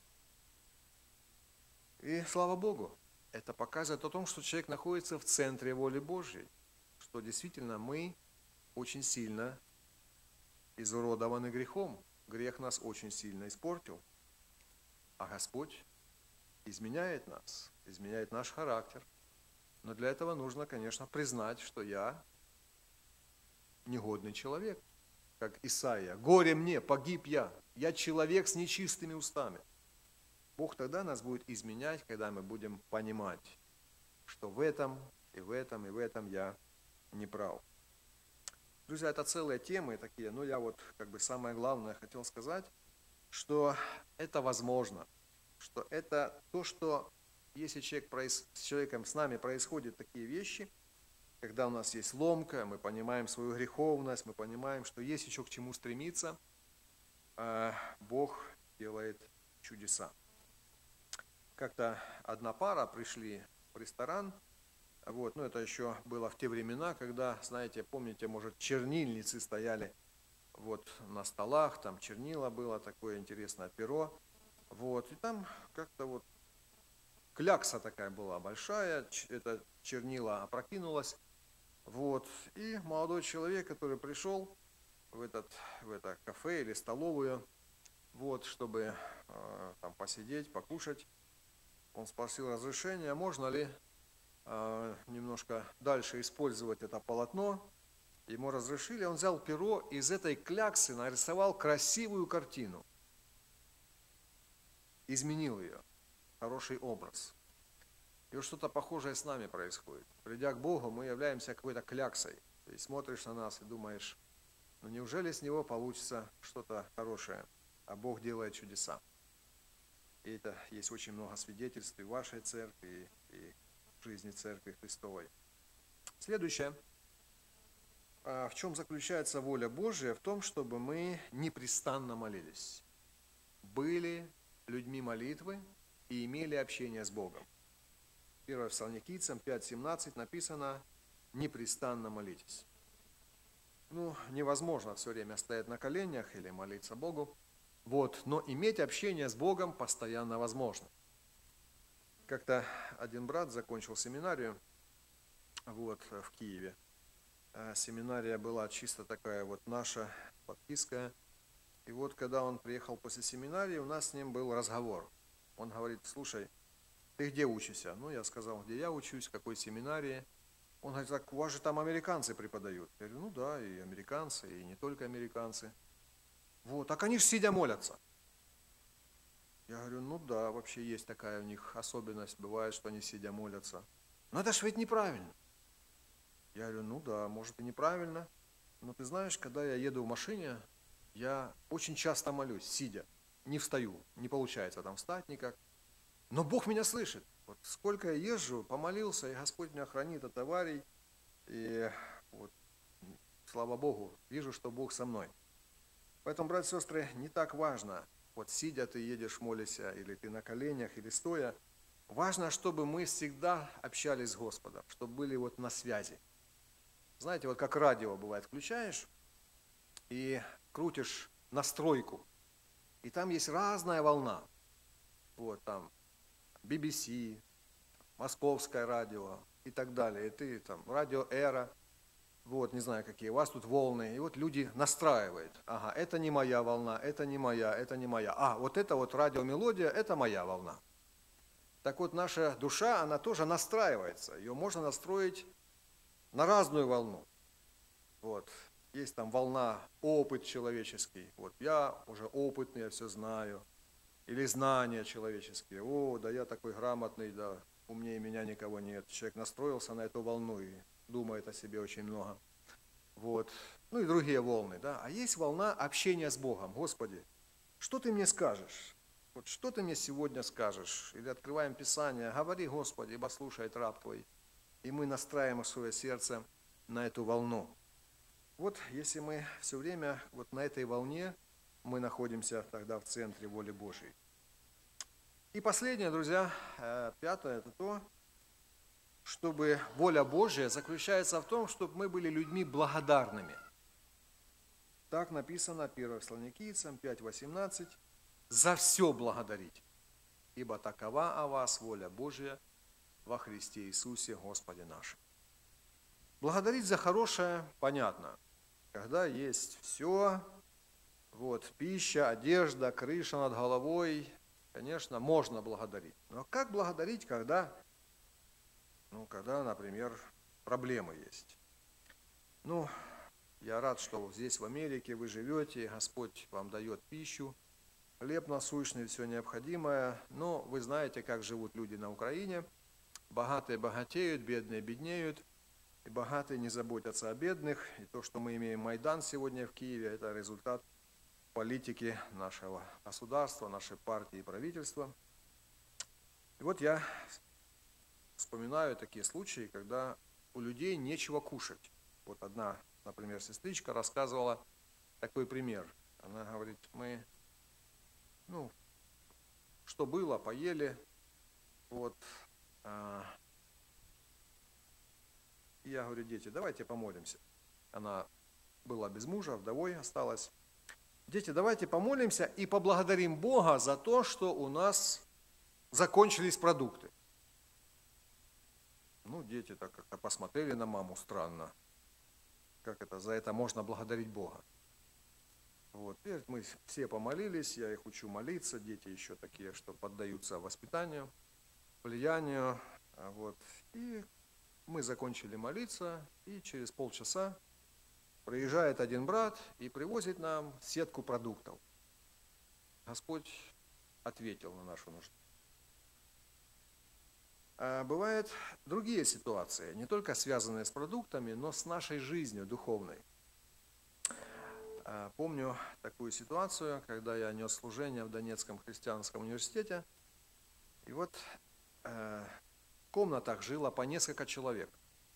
И слава Богу, это показывает о том, что человек находится в центре воли Божьей, что действительно мы очень сильно изуродованы грехом. Грех нас очень сильно испортил, а Господь изменяет нас, изменяет наш характер. Но для этого нужно, конечно, признать, что я негодный человек, как Исаия. «Горе мне, погиб я, я человек с нечистыми устами». Бог тогда нас будет изменять, когда мы будем понимать, что в этом, и в этом, и в этом я не прав. Друзья, это целые темы такие, но я вот как бы самое главное хотел сказать, что это возможно, что это то, что если человек, с человеком, с нами происходят такие вещи, когда у нас есть ломка, мы понимаем свою греховность, мы понимаем, что есть еще к чему стремиться, Бог делает чудеса. как-то одна пара пришли в ресторан, вот, ну это еще было в те времена, когда, знаете, помните, может, чернильницы стояли вот на столах, там чернила было, такое интересное перо, вот, и там как-то вот клякса такая была большая, это чернила опрокинулась, вот, и молодой человек, который пришел в, этот, в это кафе или столовую, вот, чтобы э, там посидеть, покушать, он спросил разрешения, можно ли э, немножко дальше использовать это полотно. Ему разрешили, он взял перо и из этой кляксы нарисовал красивую картину, изменил ее, хороший образ. И вот что-то похожее с нами происходит. Придя к Богу, мы являемся какой-то кляксой. Ты смотришь на нас и думаешь, ну неужели с него получится что-то хорошее, а Бог делает чудеса. И это есть очень много свидетельств и в вашей церкви, и в жизни церкви Христовой. Следующее. В чем заключается воля Божия? В том, чтобы мы непрестанно молились, были людьми молитвы и имели общение с Богом. первое Фессалоникийцам пять семнадцать написано «непрестанно молитесь». Ну, невозможно все время стоять на коленях или молиться Богу, вот, но иметь общение с Богом постоянно возможно. Как-то один брат закончил семинарию вот, в Киеве. Семинария была чисто такая вот наша, баптистская. И вот когда он приехал после семинарии, у нас с ним был разговор. Он говорит, слушай, ты где учишься? Ну, я сказал, где я учусь, в какой семинарии. Он говорит, так у вас же там американцы преподают. Я говорю, ну да, и американцы, и не только американцы. Вот, так они же сидя молятся. Я говорю, ну да, вообще есть такая у них особенность, бывает, что они сидя молятся. Но это ж ведь неправильно. Я говорю, ну да, может и неправильно, но ты знаешь, когда я еду в машине, я очень часто молюсь, сидя, не встаю, не получается там встать никак. Но Бог меня слышит. Вот сколько я езжу, помолился, и Господь меня хранит от аварий, и вот, слава Богу, вижу, что Бог со мной. Поэтому, братья и сестры, не так важно, вот сидя ты едешь, молишься, или ты на коленях, или стоя. Важно, чтобы мы всегда общались с Господом, чтобы были вот на связи. Знаете, вот как радио бывает, включаешь и крутишь настройку, и там есть разная волна. Вот там би би си, Московское радио и так далее. И ты там, радио Эра, вот, не знаю какие, у вас тут волны. И вот люди настраивают. Ага, это не моя волна, это не моя, это не моя. А, вот это вот радиомелодия, это моя волна. Так вот, наша душа, она тоже настраивается. Ее можно настроить на разную волну. Вот. Есть там волна, опыт человеческий. Вот я уже опытный, я все знаю. Или знания человеческие. О, да я такой грамотный, да умнее меня никого нет. Человек настроился на эту волну и думает о себе очень много. Вот. Ну и другие волны, да. А есть волна общения с Богом. Господи, что ты мне скажешь? Вот что ты мне сегодня скажешь? Или открываем Писание, говори, Господи, ибо слушает раб Твой. И мы настраиваем свое сердце на эту волну. Вот если мы все время вот на этой волне, мы находимся тогда в центре воли Божьей. И последнее, друзья, пятое, это то, чтобы воля Божья заключается в том, чтобы мы были людьми благодарными. Так написано первое Фессалоникийцам пять восемнадцать. За все благодарить, ибо такова о вас воля Божия во Христе Иисусе Господе нашем. Благодарить за хорошее понятно, когда есть все, вот, пища, одежда, крыша над головой, конечно, можно благодарить. Но как благодарить, когда, ну, когда, например, проблемы есть? Ну, я рад, что здесь, в Америке, вы живете, Господь вам дает пищу, хлеб насущный, все необходимое. Но вы знаете, как живут люди на Украине. Богатые богатеют, бедные беднеют. И богатые не заботятся о бедных. И то, что мы имеем Майдан сегодня в Киеве, это результат политики нашего государства, нашей партии и правительства. И вот я вспоминаю такие случаи, когда у людей нечего кушать. Вот одна, например, сестричка рассказывала такой пример. Она говорит, мы, ну, что было, поели, Вот. И я говорю: дети, давайте помолимся. Она была без мужа, вдовой осталась. Дети, давайте помолимся и поблагодарим Бога за то, что у нас закончились продукты. Ну, дети так как-то посмотрели на маму странно. Как это, за это можно благодарить Бога? Вот, и мы все помолились, я их учу молиться, дети еще такие, что поддаются воспитанию, влиянию. Вот, и мы закончили молиться, и через полчаса приезжает один брат и привозит нам сетку продуктов. Господь ответил на нашу нужду. А бывают другие ситуации, не только связанные с продуктами, но с нашей жизнью духовной. Помню такую ситуацию, когда я нес служение в Донецком христианском университете, и вот э, в комнатах жило по несколько человек.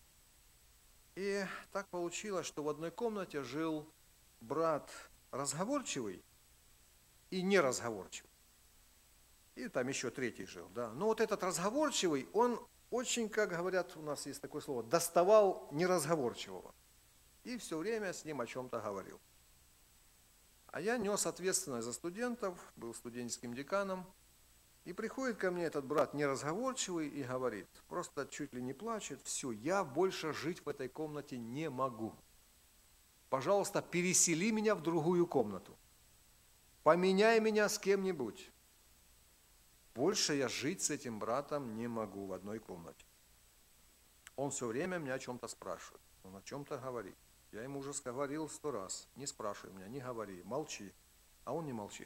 И так получилось, что в одной комнате жил брат разговорчивый и неразговорчивый. И там еще третий жил, да. Но вот этот разговорчивый, он очень, как говорят, у нас есть такое слово, доставал неразговорчивого. И все время с ним о чем-то говорил. А я нес ответственность за студентов, был студенческим деканом. И приходит ко мне этот брат неразговорчивый и говорит, просто чуть ли не плачет: все, я больше жить в этой комнате не могу. Пожалуйста, пересели меня в другую комнату. Поменяй меня с кем-нибудь. Больше я жить с этим братом не могу в одной комнате. Он все время меня о чем-то спрашивает, он о чем-то говорит. Я ему уже говорил сто раз: не спрашивай меня, не говори, молчи. А он не молчит.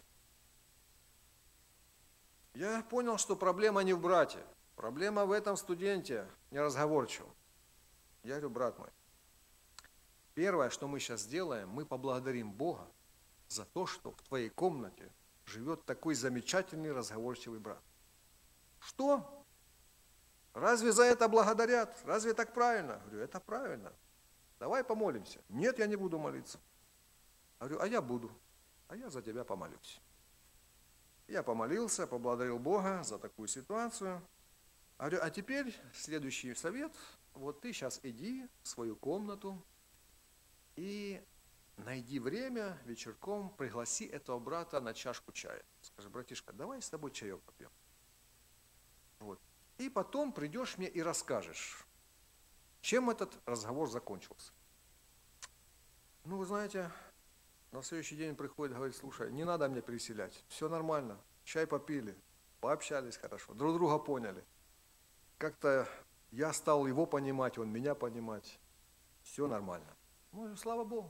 Я понял, что проблема не в брате, проблема в этом студенте неразговорчивом. Я говорю: брат мой, первое, что мы сейчас сделаем, мы поблагодарим Бога за то, что в твоей комнате живет такой замечательный разговорчивый брат. Что? Разве за это благодарят? Разве так правильно? Говорю: это правильно. Давай помолимся. Нет, я не буду молиться. Говорю: а я буду. А я за тебя помолюсь. Я помолился, поблагодарил Бога за такую ситуацию. Говорю: а теперь следующий совет. Вот ты сейчас иди в свою комнату и найди время вечерком, пригласи этого брата на чашку чая. Скажи: братишка, давай с тобой чаек попьем. Вот. И потом придешь мне и расскажешь, чем этот разговор закончился. Ну, вы знаете, на следующий день приходит, говорит: слушай, не надо мне переселять, все нормально, чай попили, пообщались хорошо, друг друга поняли. Как-то я стал его понимать, он меня понимать, все нормально. Ну, слава Богу.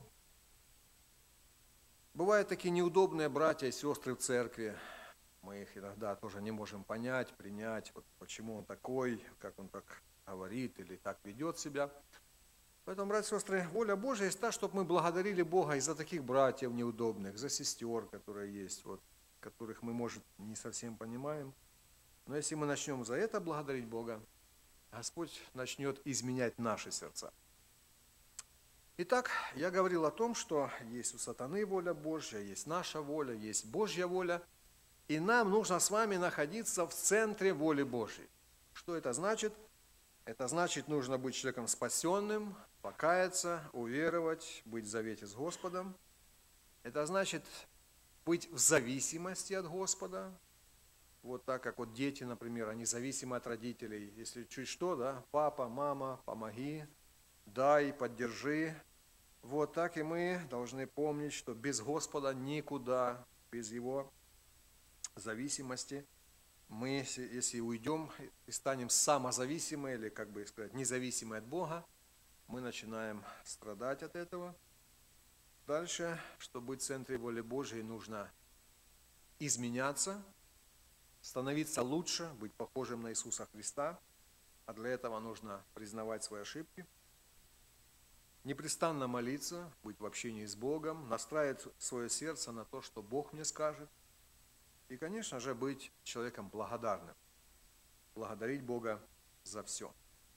Бывают такие неудобные братья и сестры в церкви, мы их иногда тоже не можем понять, принять, вот почему он такой, как он так говорит или так ведет себя. Поэтому, братья и сестры, воля Божия есть та, чтобы мы благодарили Бога и за таких братьев неудобных, за сестер, которые есть, вот, которых мы, может, не совсем понимаем. Но если мы начнем за это благодарить Бога, Господь начнет изменять наши сердца. Итак, я говорил о том, что есть у сатаны воля Божья, есть наша воля, есть Божья воля, и нам нужно с вами находиться в центре воли Божьей. Что это значит? Это значит, нужно быть человеком спасенным, покаяться, уверовать, быть в завете с Господом. Это значит быть в зависимости от Господа. Вот так, как вот дети, например, они зависимы от родителей. Если чуть что, да, папа, мама, помоги, дай, поддержи. Вот так и мы должны помнить, что без Господа никуда, без Его зависимости. Мы, если, если уйдем и станем самозависимы, или, как бы сказать, независимы от Бога, мы начинаем страдать от этого. Дальше, чтобы быть в центре воли Божией, нужно изменяться, становиться лучше, быть похожим на Иисуса Христа, а для этого нужно признавать свои ошибки, непрестанно молиться, быть в общении с Богом, настраивать свое сердце на то, что Бог мне скажет, и, конечно же, быть человеком благодарным, благодарить Бога за все.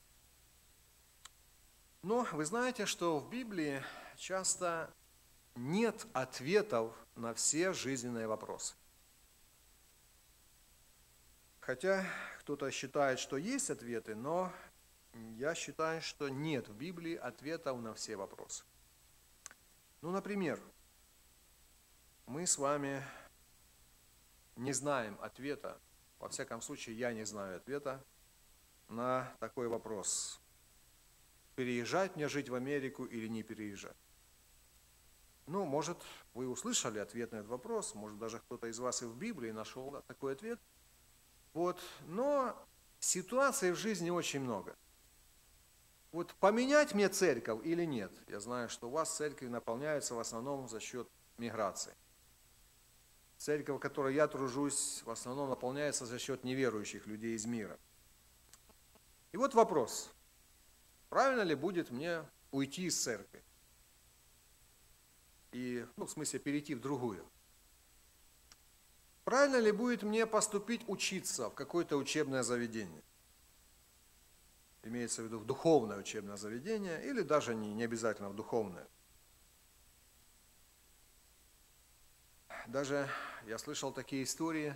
Но вы знаете, что в Библии часто нет ответов на все жизненные вопросы. Хотя кто-то считает, что есть ответы, но я считаю, что нет в Библии ответов на все вопросы. Ну, например, мы с вами не знаем ответа, во всяком случае, я не знаю ответа на такой вопрос. Переезжать мне жить в Америку или не переезжать? Ну, может, вы услышали ответ на этот вопрос, может, даже кто-то из вас и в Библии нашел такой ответ. Вот, но ситуаций в жизни очень много. Вот поменять мне церковь или нет? Я знаю, что у вас церкви наполняются в основном за счет миграции. Церковь, в которой я тружусь, в основном наполняется за счет неверующих людей из мира. И вот вопрос. Правильно ли будет мне уйти из церкви? И, ну, в смысле, перейти в другую. Правильно ли будет мне поступить учиться в какое-то учебное заведение? Имеется в виду в духовное учебное заведение, или даже не, не обязательно в духовное. Даже я слышал такие истории,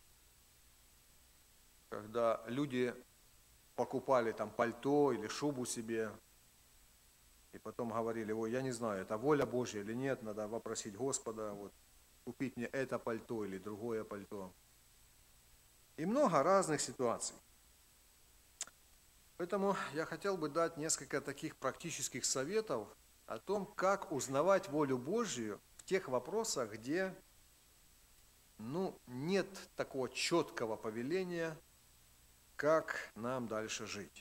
когда люди покупали там пальто или шубу себе, и потом говорили: ой, я не знаю, это воля Божья или нет, надо вопросить Господа, вот, купить мне это пальто или другое пальто. И много разных ситуаций. Поэтому я хотел бы дать несколько таких практических советов о том, как узнавать волю Божью в тех вопросах, где ну, нет такого четкого повеления, как нам дальше жить.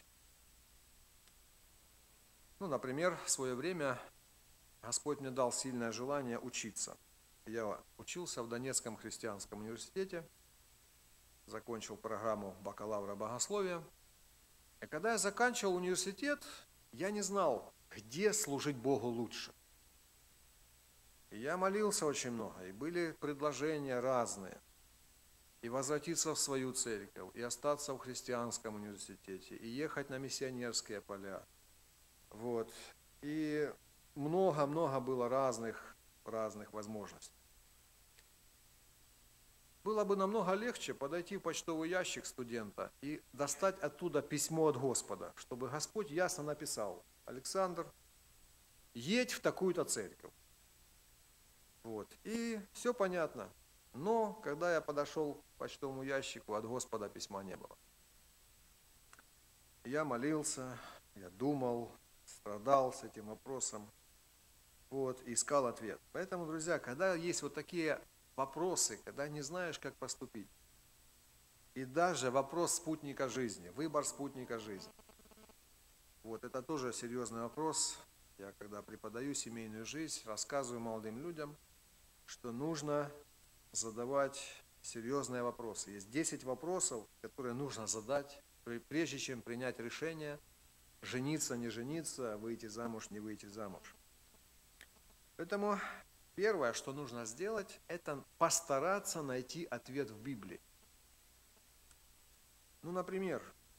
Ну, например, в свое время Господь мне дал сильное желание учиться. Я учился в Донецком христианском университете, закончил программу бакалавра богословия. И когда я заканчивал университет, я не знал, где служить Богу лучше. И я молился очень много, и были предложения разные. И возвратиться в свою церковь, и остаться в христианском университете, и ехать на миссионерские поля. Вот. И много-много было разных, разных возможностей. Было бы намного легче подойти в почтовый ящик студента и достать оттуда письмо от Господа, чтобы Господь ясно написал: Александр, едь в такую-то церковь. Вот. И все понятно. Но когда я подошел к почтовому ящику, от Господа письма не было. Я молился, я думал, страдал с этим вопросом, вот, и искал ответ. Поэтому, друзья, когда есть вот такие вопросы, когда не знаешь, как поступить, и даже вопрос спутника жизни, выбор спутника жизни, вот, это тоже серьезный вопрос. Я, когда преподаю семейную жизнь, рассказываю молодым людям, что нужно задавать серьезные вопросы. Есть десять вопросов, которые нужно задать, прежде чем принять решение, жениться, не жениться, выйти замуж, не выйти замуж. Поэтому первое, что нужно сделать, это постараться найти ответ в Библии. Ну, например,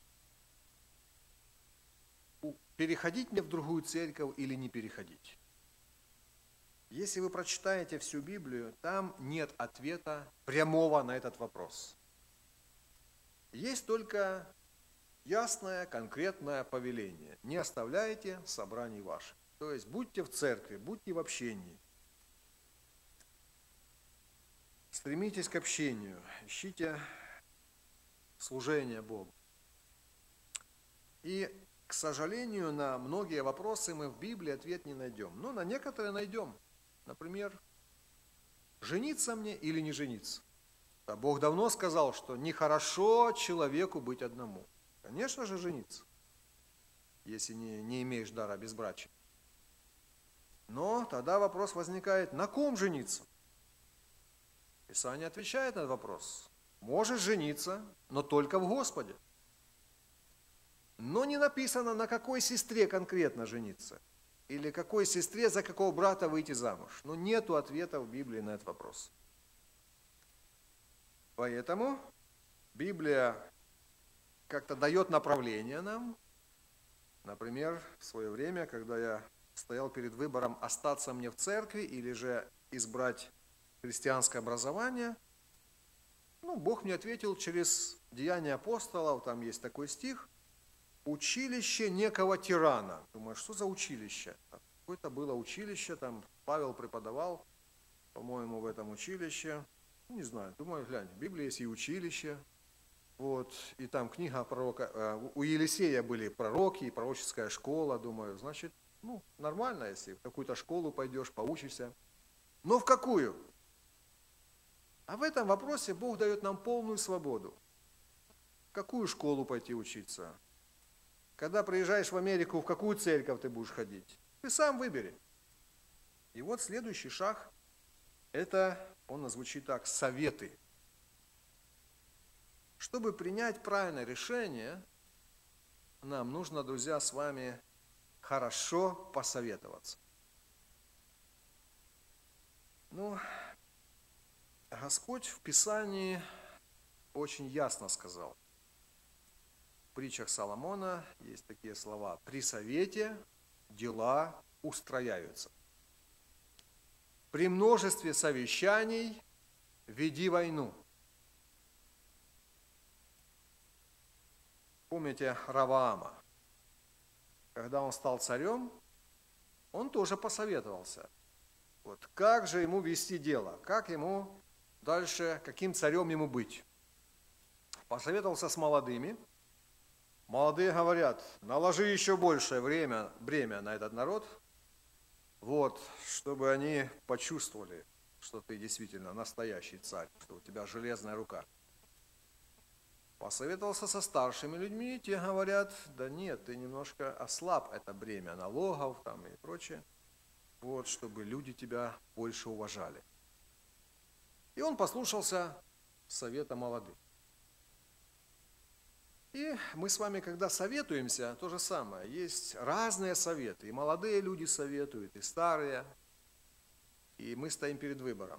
переходить мне в другую церковь или не переходить? Если вы прочитаете всю Библию, там нет ответа прямого на этот вопрос. Есть только ясное, конкретное повеление. Не оставляйте собраний ваших. То есть будьте в церкви, будьте в общении. Стремитесь к общению, ищите служение Богу. И, к сожалению, на многие вопросы мы в Библии ответ не найдем. Но на некоторые найдем. Например, жениться мне или не жениться? А Бог давно сказал, что нехорошо человеку быть одному. Конечно же, жениться, если не, не имеешь дара безбрачия. Но тогда вопрос возникает: на ком жениться? Писание отвечает на этот вопрос. Можешь жениться, но только в Господе. Но не написано, на какой сестре конкретно жениться. Или какой сестре за какого брата выйти замуж. Но нету ответа в Библии на этот вопрос. Поэтому Библия как-то дает направление нам. Например, в свое время, когда я стоял перед выбором остаться мне в церкви или же избрать христианское образование, Ну, Бог мне ответил через Деяния апостолов, там есть такой стих, училище некого тирана. Думаю, что за училище? Какое-то было училище, там Павел преподавал, по-моему, в этом училище. Не знаю, думаю, глянь, в Библии есть и училище. Вот, и там книга пророка, у Елисея были пророки, и пророческая школа, думаю, значит, ну, нормально, если в какую-то школу пойдешь, поучишься. Но в какую? А в этом вопросе Бог дает нам полную свободу. В какую школу пойти учиться? Когда приезжаешь в Америку, в какую церковь ты будешь ходить? Ты сам выбери. И вот следующий шаг, это, он звучит так, советы. Чтобы принять правильное решение, нам нужно, друзья, с вами хорошо посоветоваться. Ну, Господь в Писании очень ясно сказал. В притчах Соломона есть такие слова: «При совете дела устрояются. При множестве совещаний веди войну». Помните Раваама? Когда он стал царем, он тоже посоветовался. Вот как же ему вести дело, как ему дальше, каким царем ему быть. Посоветовался с молодыми. Молодые говорят: наложи еще большее время, бремя на этот народ, вот, чтобы они почувствовали, что ты действительно настоящий царь, что у тебя железная рука. Посоветовался со старшими людьми, те говорят: да нет, ты немножко ослаб это бремя налогов там и прочее, вот, чтобы люди тебя больше уважали. И он послушался совета молодых. И мы с вами, когда советуемся, то же самое. Есть разные советы. И молодые люди советуют, и старые. И мы стоим перед выбором.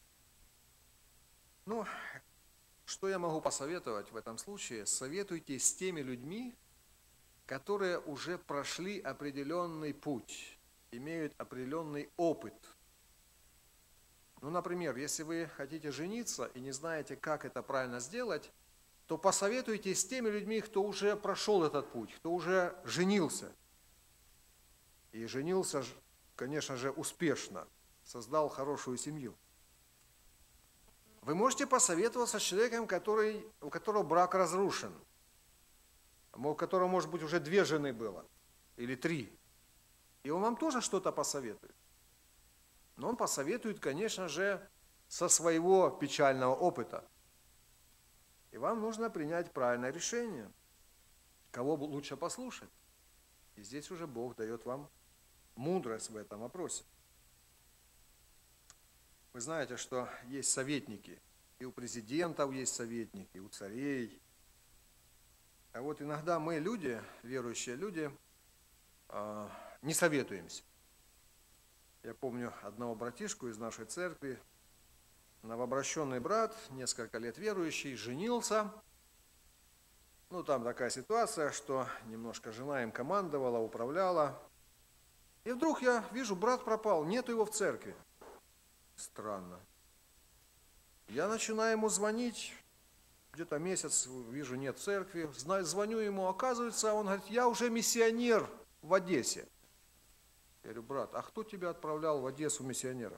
Ну, что я могу посоветовать в этом случае? Советуйтесь с теми людьми, которые уже прошли определенный путь, имеют определенный опыт. Ну, например, если вы хотите жениться и не знаете, как это правильно сделать, то посоветуйтесь с теми людьми, кто уже прошел этот путь, кто уже женился. И женился, конечно же, успешно, создал хорошую семью. Вы можете посоветоваться с человеком, который, у которого брак разрушен, у которого, может быть, уже две жены было, или три. И он вам тоже что-то посоветует. Но он посоветует, конечно же, со своего печального опыта. И вам нужно принять правильное решение, кого лучше послушать. И здесь уже Бог дает вам мудрость в этом вопросе. Вы знаете, что есть советники. И у президентов есть советники, и у царей. А вот иногда мы, люди, верующие люди, не советуемся. Я помню одного братишку из нашей церкви, новообращенный брат, несколько лет верующий, женился. Ну, там такая ситуация, что немножко жена им командовала, управляла. И вдруг я вижу, брат пропал, нету его в церкви. Странно. Я начинаю ему звонить, где-то месяц, вижу, нет в церкви. Звоню ему, оказывается, он говорит: я уже миссионер в Одессе. Я говорю: брат, а кто тебя отправлял в Одессу миссионера?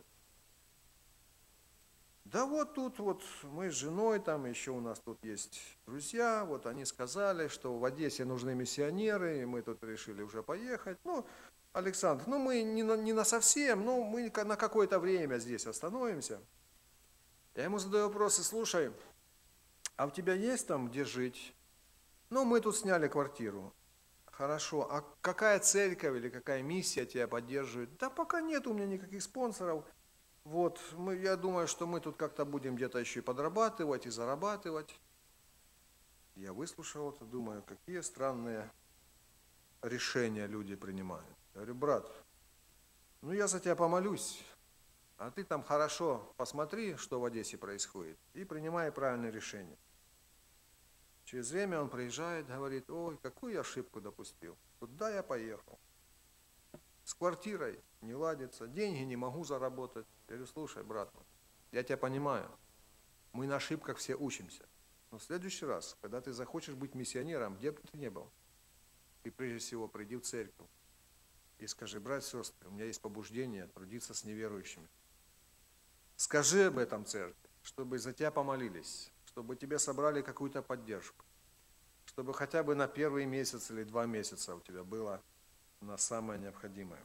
Да вот тут вот мы с женой, там еще у нас тут есть друзья, вот они сказали, что в Одессе нужны миссионеры, и мы тут решили уже поехать. Ну, Александр, ну мы не на, не на совсем, ну мы на какое-то время здесь остановимся. Я ему задаю вопросы: слушай, а у тебя есть там где жить? Ну, мы тут сняли квартиру. Хорошо, а какая церковь или какая миссия тебя поддерживает? Да пока нет у меня никаких спонсоров. Вот, мы, я думаю, что мы тут как-то будем где-то еще и подрабатывать, и зарабатывать. Я выслушал это, думаю, какие странные решения люди принимают. Я говорю: брат, ну я за тебя помолюсь, а ты там хорошо посмотри, что в Одессе происходит, и принимай правильное решение. Через время он приезжает, говорит: ой, какую я ошибку допустил, куда я поехал. С квартирой не ладится, деньги не могу заработать. Я говорю: слушай, брат, я тебя понимаю, Мы на ошибках все учимся. Но в следующий раз, когда ты захочешь быть миссионером, где бы ты ни был, ты прежде всего приди в церковь и скажи: братья и сестры, у меня есть побуждение трудиться с неверующими. Скажи об этом церкви, чтобы за тебя помолились, чтобы тебе собрали какую-то поддержку, чтобы хотя бы на первый месяц или два месяца у тебя было на самое необходимое.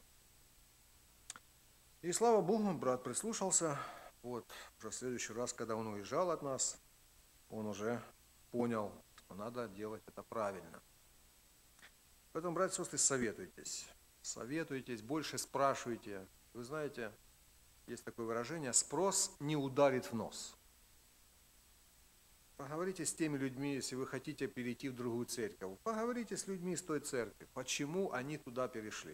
И слава Богу, брат прислушался. Вот уже в следующий раз, когда он уезжал от нас, он уже понял, что надо делать это правильно. Поэтому, братья и сестры, советуйтесь. Советуйтесь, больше спрашивайте. Вы знаете, есть такое выражение: спрос не ударит в нос. Поговорите с теми людьми, если вы хотите перейти в другую церковь. Поговорите с людьми из той церкви, почему они туда перешли.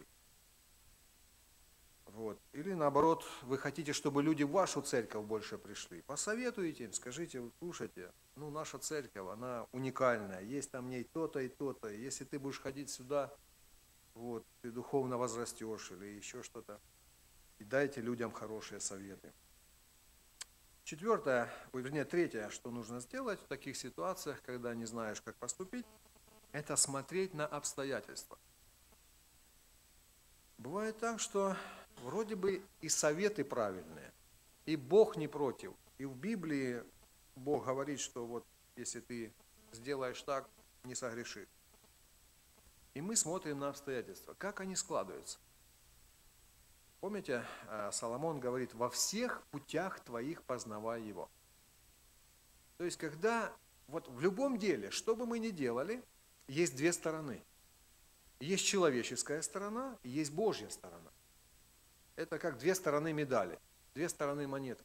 Вот. Или наоборот, вы хотите, чтобы люди в вашу церковь больше пришли. Посоветуйте им, скажите: слушайте, ну наша церковь, она уникальная, есть там в ней то-то и то-то. Если ты будешь ходить сюда, вот, ты духовно возрастешь или еще что-то. И дайте людям хорошие советы. Четвертое, вернее, третье, что нужно сделать в таких ситуациях, когда не знаешь, как поступить, это смотреть на обстоятельства. Бывает так, что вроде бы и советы правильные, и Бог не против. И в Библии Бог говорит, что вот если ты сделаешь так, не согрешишь. И мы смотрим на обстоятельства, как они складываются. Помните, Соломон говорит: во всех путях твоих познавай его. То есть, когда вот в любом деле, что бы мы ни делали, есть две стороны. Есть человеческая сторона и есть Божья сторона. Это как две стороны медали, две стороны монеты.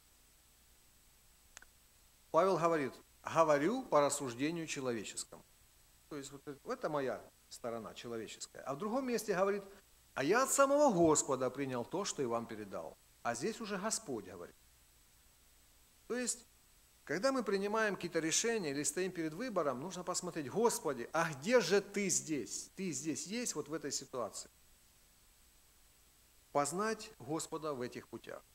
Павел говорит: говорю по рассуждению человеческому. То есть, вот это моя сторона человеческая. А в другом месте говорит: а я от самого Господа принял то, что и вам передал. А здесь уже Господь говорит. То есть, когда мы принимаем какие-то решения или стоим перед выбором, нужно посмотреть: Господи, а где же Ты здесь? Ты здесь есть вот в этой ситуации. Познать Господа в этих путях.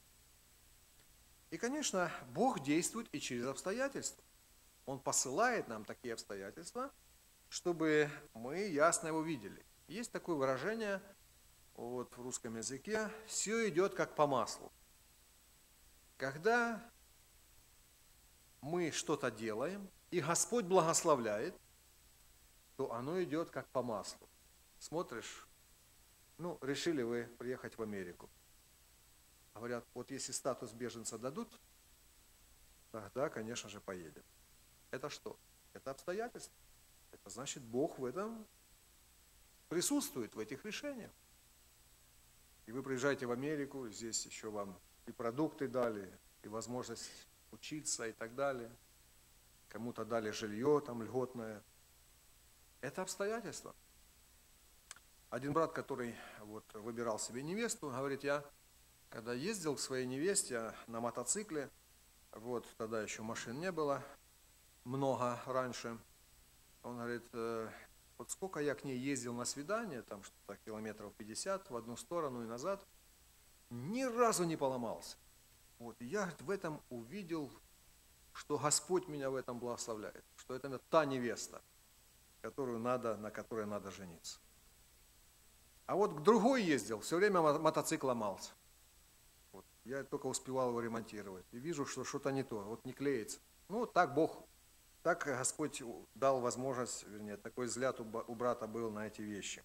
И, конечно, Бог действует и через обстоятельства. Он посылает нам такие обстоятельства, чтобы мы ясно его видели. Есть такое выражение вот, в русском языке: все идет как по маслу. Когда мы что-то делаем, и Господь благословляет, то оно идет как по маслу. Смотришь, ну, решили вы приехать в Америку. Говорят: вот если статус беженца дадут, тогда, конечно же, поедем. Это что? Это обстоятельства. Это значит, Бог в этом присутствует, в этих решениях. И вы приезжаете в Америку, здесь еще вам и продукты дали, и возможность учиться и так далее. Кому-то дали жилье там льготное. Это обстоятельства. Один брат, который вот выбирал себе невесту, говорит: я когда ездил к своей невесте на мотоцикле, вот тогда еще машин не было много раньше, он говорит: вот сколько я к ней ездил на свидание, там что-то километров пятьдесят в одну сторону и назад, ни разу не поломался. Вот, и я в этом увидел, что Господь меня в этом благословляет, что это та невеста, которую надо, на которой надо жениться. А вот к другой ездил, все время мотоцикл ломался. Вот, я только успевал его ремонтировать. И вижу, что что-то не то, вот не клеится. Ну, так Бог, так Господь дал возможность, вернее, такой взгляд у брата был на эти вещи.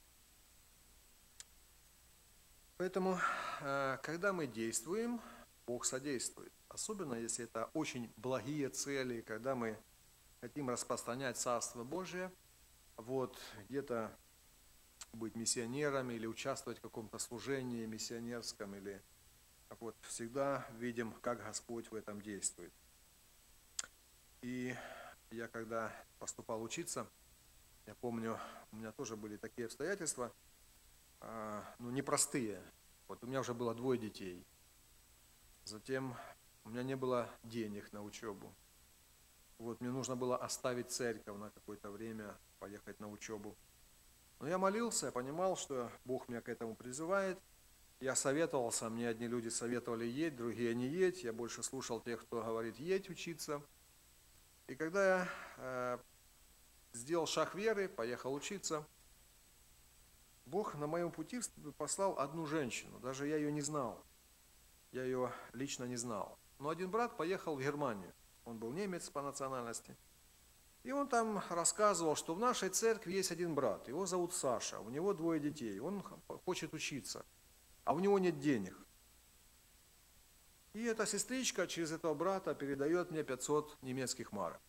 Поэтому, когда мы действуем, Бог содействует. Особенно, если это очень благие цели, когда мы хотим распространять Царство Божие, вот, где-то быть миссионерами или участвовать в каком-то служении миссионерском, или вот, всегда видим, как Господь в этом действует. И я когда поступал учиться, я помню, у меня тоже были такие обстоятельства, ну, непростые. Вот у меня уже было двое детей. Затем у меня не было денег на учебу. Вот мне нужно было оставить церковь на какое-то время, поехать на учебу. Но я молился, я понимал, что Бог меня к этому призывает. Я советовался, мне одни люди советовали едь, другие не едь. Я больше слушал тех, кто говорит едь учиться. И когда я э, сделал шаг веры, поехал учиться, Бог на моем пути послал одну женщину. Даже я ее не знал. Я ее лично не знал. Но один брат поехал в Германию. Он был немец по национальности. И он там рассказывал, что в нашей церкви есть один брат. Его зовут Саша. У него двое детей. Он хочет учиться. А у него нет денег. И эта сестричка через этого брата передает мне пятьсот немецких марок.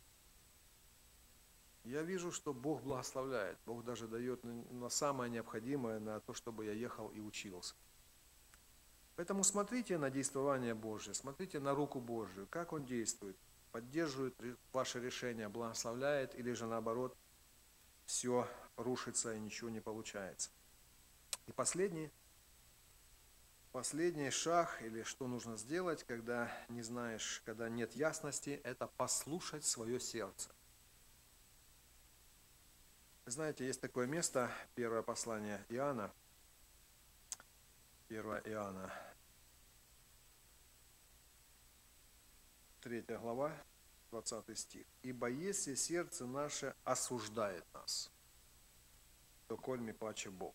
Я вижу, что Бог благословляет. Бог даже дает на самое необходимое, на то, чтобы я ехал и учился. Поэтому смотрите на действование Божье, смотрите на руку Божью, как Он действует, поддерживает ваше решение, благословляет или же наоборот все рушится и ничего не получается. И последний, последний шаг или что нужно сделать, когда не знаешь, когда нет ясности, это послушать свое сердце. Вы знаете, есть такое место, первое послание Иоанна, первое Иоанна, третья глава, двадцатый стих. «Ибо если сердце наше осуждает нас, то кольми паче Бог».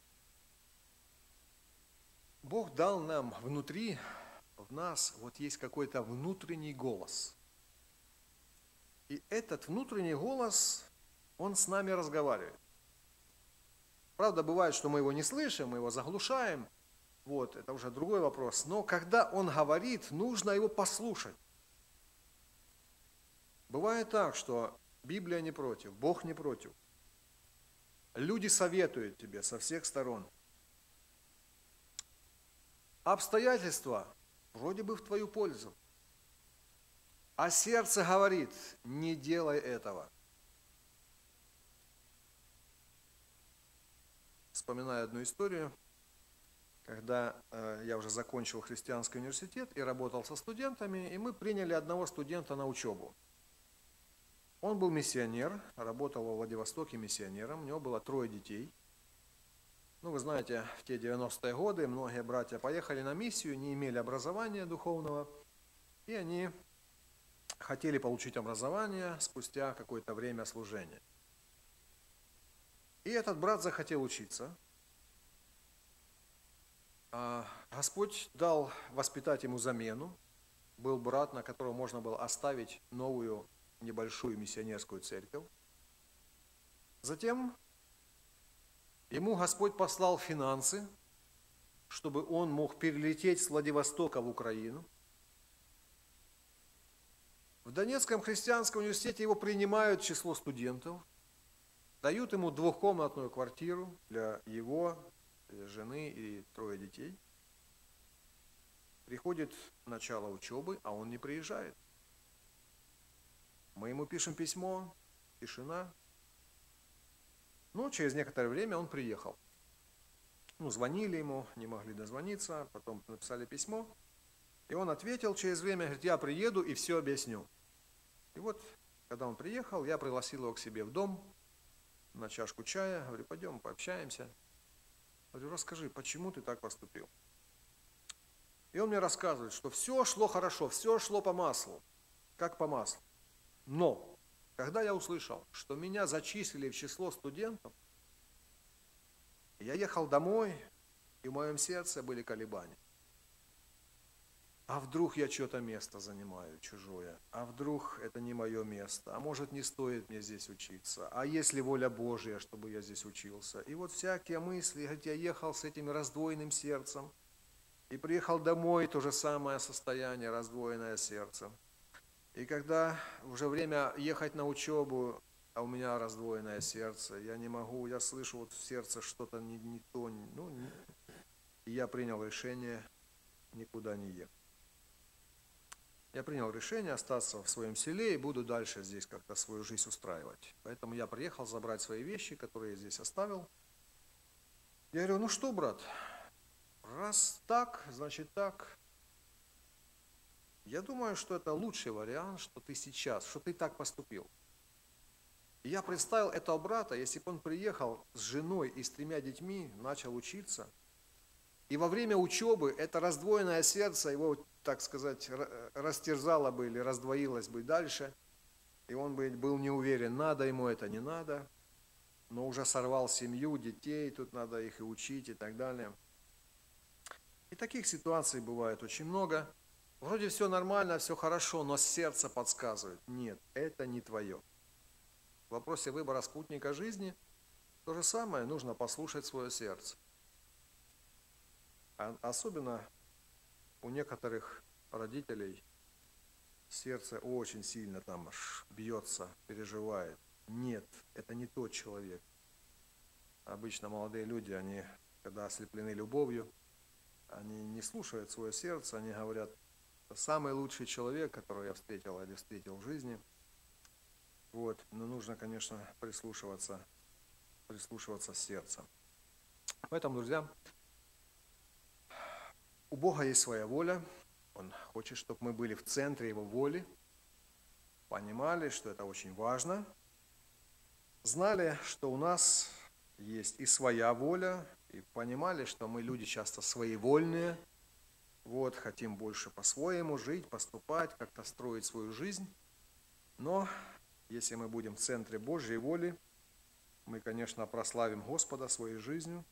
Бог дал нам внутри, в нас, вот есть какой-то внутренний голос. И этот внутренний голос, он с нами разговаривает. Правда, бывает, что мы его не слышим, мы его заглушаем. Вот, это уже другой вопрос. Но когда он говорит, нужно его послушать. Бывает так, что Библия не против, Бог не против. Люди советуют тебе со всех сторон. Обстоятельства вроде бы в твою пользу. А сердце говорит, не делай этого. Вспоминаю одну историю, когда э, я уже закончил христианский университет и работал со студентами, и мы приняли одного студента на учебу. Он был миссионер, работал во Владивостоке миссионером, у него было трое детей. Ну, вы знаете, в те девяностые годы многие братья поехали на миссию, не имели образования духовного, и они хотели получить образование спустя какое-то время служения. И этот брат захотел учиться. А Господь дал воспитать ему замену. Был брат, на которого можно было оставить новую небольшую миссионерскую церковь. Затем ему Господь послал финансы, чтобы он мог перелететь с Владивостока в Украину. В Донецком христианском университете его принимают в число студентов, дают ему двухкомнатную квартиру для его, для жены и трое детей. Приходит начало учебы, а он не приезжает. Мы ему пишем письмо, тишина. Но через некоторое время он приехал. Ну, звонили ему, не могли дозвониться, потом написали письмо. И он ответил через время, говорит, я приеду и все объясню. И вот, когда он приехал, я пригласил его к себе в дом на чашку чая. Говорю, пойдем пообщаемся. Говорю, расскажи, почему ты так поступил? И он мне рассказывает, что все шло хорошо, все шло по маслу, как по маслу. Но, когда я услышал, что меня зачислили в число студентов, я ехал домой, и в моем сердце были колебания. А вдруг я что-то место занимаю чужое? А вдруг это не мое место? А может, не стоит мне здесь учиться? А если воля Божья, чтобы я здесь учился? И вот всякие мысли, хотя я ехал с этим раздвоенным сердцем, и приехал домой, то же самое состояние, раздвоенное сердце. И когда уже время ехать на учебу, а у меня раздвоенное сердце, я не могу, я слышу вот в сердце что-то не, не то, ну, не, и я принял решение никуда не ехать. Я принял решение остаться в своем селе и буду дальше здесь как-то свою жизнь устраивать. Поэтому я приехал забрать свои вещи, которые я здесь оставил. Я говорю, ну что, брат, раз так, значит так. Я думаю, что это лучший вариант, что ты сейчас, что ты так поступил. И я представил этого брата, если бы он приехал с женой и с тремя детьми, начал учиться, И во время учебы это раздвоенное сердце его, так сказать, растерзало бы или раздвоилось бы дальше. И он бы был не уверен, надо ему это, не надо. Но уже сорвал семью, детей, тут надо их и учить и так далее. И таких ситуаций бывает очень много. Вроде все нормально, все хорошо, но сердце подсказывает, нет, это не твое. В вопросе выбора спутника жизни то же самое, нужно послушать свое сердце. А особенно у некоторых родителей сердце очень сильно там аж бьется, переживает. Нет, это не тот человек. Обычно молодые люди, они, когда ослеплены любовью, они не слушают свое сердце, они говорят, это самый лучший человек, которого я встретил или встретил в жизни. Вот, но нужно, конечно, прислушиваться, прислушиваться сердцем. Поэтому, друзья, у Бога есть своя воля. Он хочет, чтобы мы были в центре Его воли, понимали, что это очень важно, знали, что у нас есть и своя воля, и понимали, что мы люди часто своевольные, вот, хотим больше по-своему жить, поступать, как-то строить свою жизнь. Но если мы будем в центре Божьей воли, мы, конечно, прославим Господа своей жизнью.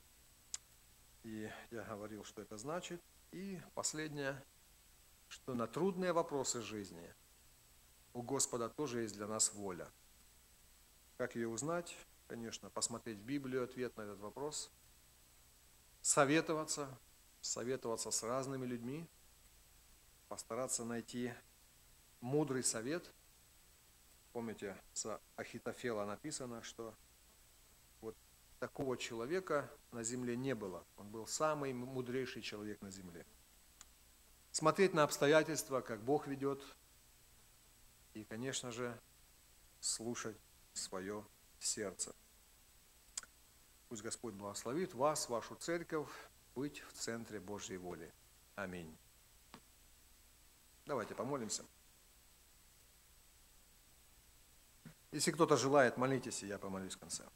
И я говорил, что это значит. И последнее, что на трудные вопросы жизни у Господа тоже есть для нас воля. Как ее узнать? Конечно, посмотреть в Библию, ответ на этот вопрос. Советоваться, советоваться с разными людьми, постараться найти мудрый совет. Помните, за Ахитофела написано, что вот такого человека на земле не было. Он был самый мудрейший человек на земле. Смотреть на обстоятельства, как Бог ведет, и, конечно же, слушать свое сердце. Пусть Господь благословит вас, вашу церковь, быть в центре Божьей воли. Аминь. Давайте помолимся. Если кто-то желает, молитесь, и я помолюсь в конце.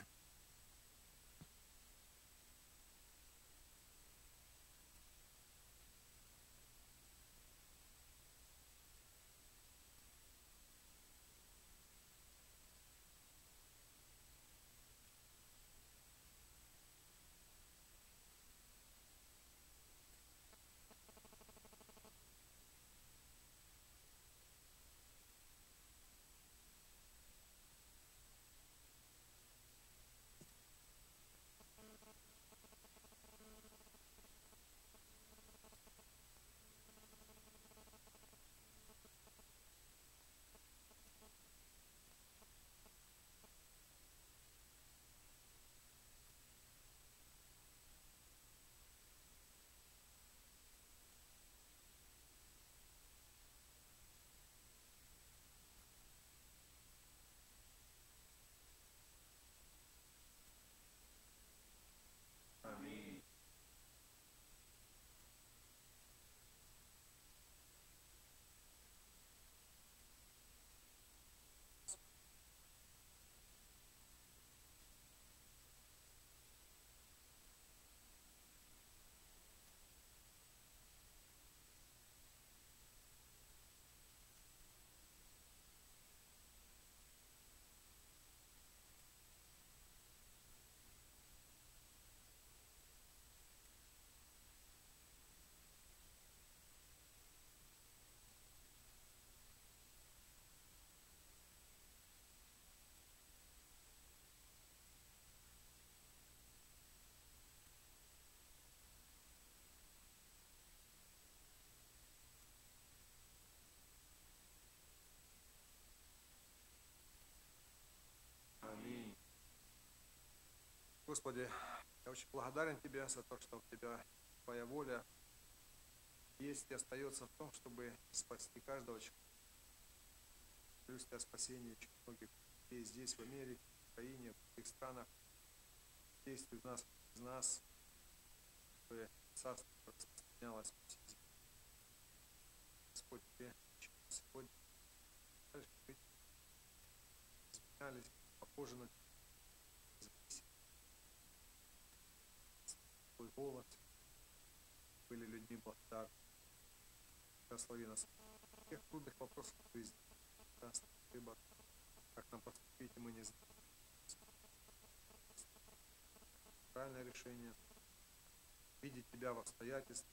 Господи, я очень благодарен Тебе за то, что у Тебя Твоя воля есть и остается в том, чтобы спасти каждого человека. Молюсь Тебя о спасении очень многих людей здесь, в Америке, в Украине, в других странах. Есть у нас, из нас, чтобы царство распространялось по всей земле. Господь, Тебе сегодня дальше быть, изменялись, похожи на Тебя. Твой голос, и благодарны. Благослови нас в тех трудных вопросах жизни. Даст выбор, как нам поступить, и мы не знаем. Правильное решение. Видеть Тебя в обстоятельствах.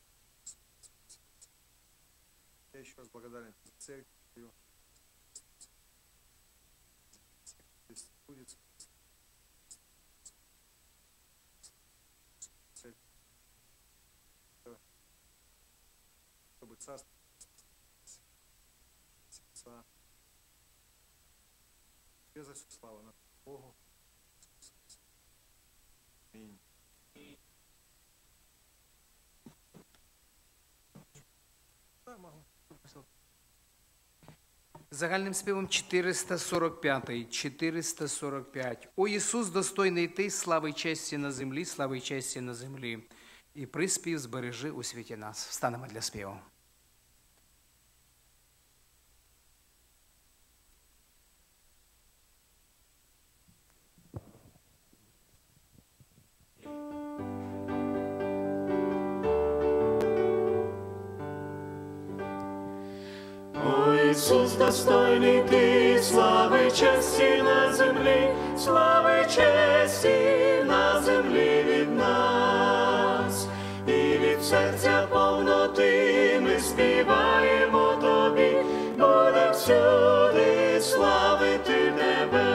Я еще раз благодарен за церковь Твою. Здесь будет цель, чтобы царство сердца. Тебе за всю славу на Богу. Аминь. Да, могу. Загальним співом чотириста сорок п'ять. чотириста сорок п'ять. О Ісус, достойний Ти, слави й честі на землі, слави й честі на землі. І приспів збережи у світі нас. Встанемо для співу. Ісус, достойний Ти, слави честі на землі, слави честі на землі від нас, і від серця повноти ми співаємо Тобі, буде всюди славити Тебе.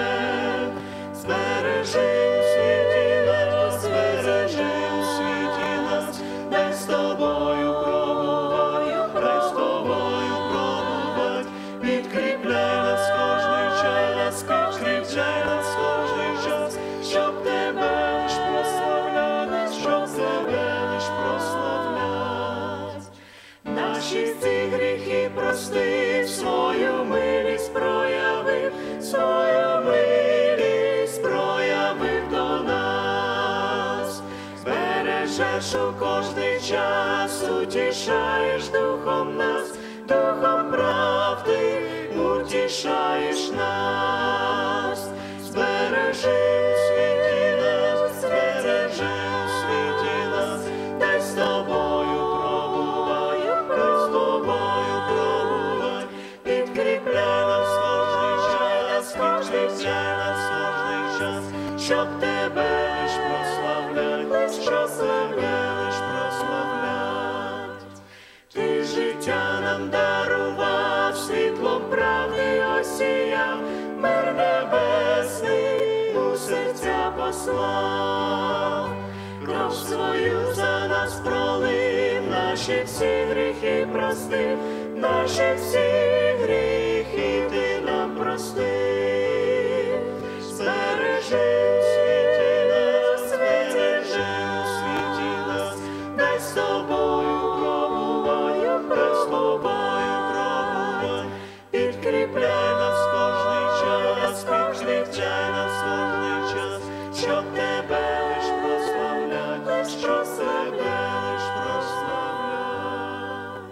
Збережи у світі нас, збережи у світі нас, дай з Тобою пробувати, дай з Тобою пробувати, підкріпляй нас кожний час, підкріпляй нас кожний час, щоб Тебе лиш прославляти, щоб Тебе лиш прославляти. Наші ці гріхи прости, свою милість проявив, свою милість проявив до нас. Збережеш у кожний час, утішаєш духом нас, духом правди утішаєш нас. Збережи у світі нас, збережи у світі нас, дай з Тобою пробувай, дай з Тобою пробувай, підкріпляй нас кожний час, підкріпляй нас кожний час, щоб Тебе лиш прославлять, щоб Тебе лиш прославлять. Ти життя нам дарував, світлом правди осіяв, мир небесний у серця послав. Кров свою за нас пролив, наші всі гріхи простив, наші всі гріхи Ти нам простив. Збережи у світі нас, збережи у світі нас, дай з Тобою пробувай, дай з Тобою пробувай, підкріпляй нас кожний час, підкріпляй нас кожний час, щоб Тебе лиш прославлять, щоб Тебе лиш прославлять.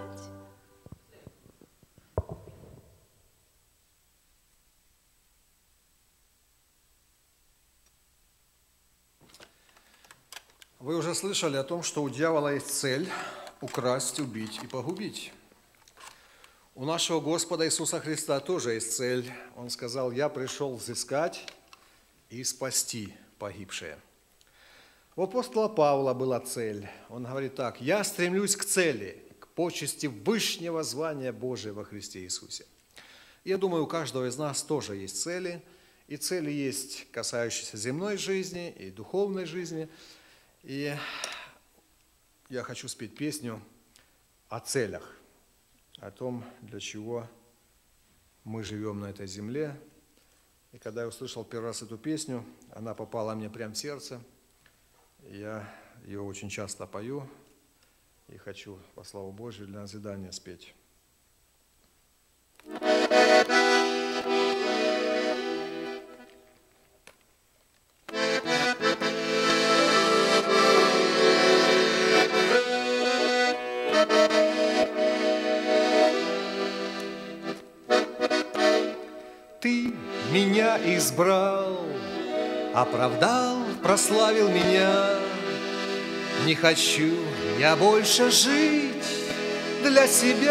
Вы уже слышали о том, что у дьявола есть цель украсть, убить и погубить. У нашего Господа Иисуса Христа тоже есть цель. Он сказал: «Я пришел взыскать и спасти погибшее». У апостола Павла была цель. Он говорит так: «Я стремлюсь к цели, к почести вышнего звания Божия во Христе Иисусе». Я думаю, у каждого из нас тоже есть цели. И цели есть, касающиеся земной жизни и духовной жизни. И я хочу спеть песню о целях, о том, для чего мы живем на этой земле. И когда я услышал первый раз эту песню, она попала мне прямо в сердце. Я ее очень часто пою и хочу во славу Божию для назидания спеть. Ты меня избрал, оправдал, прославил меня. Не хочу Я больше жить для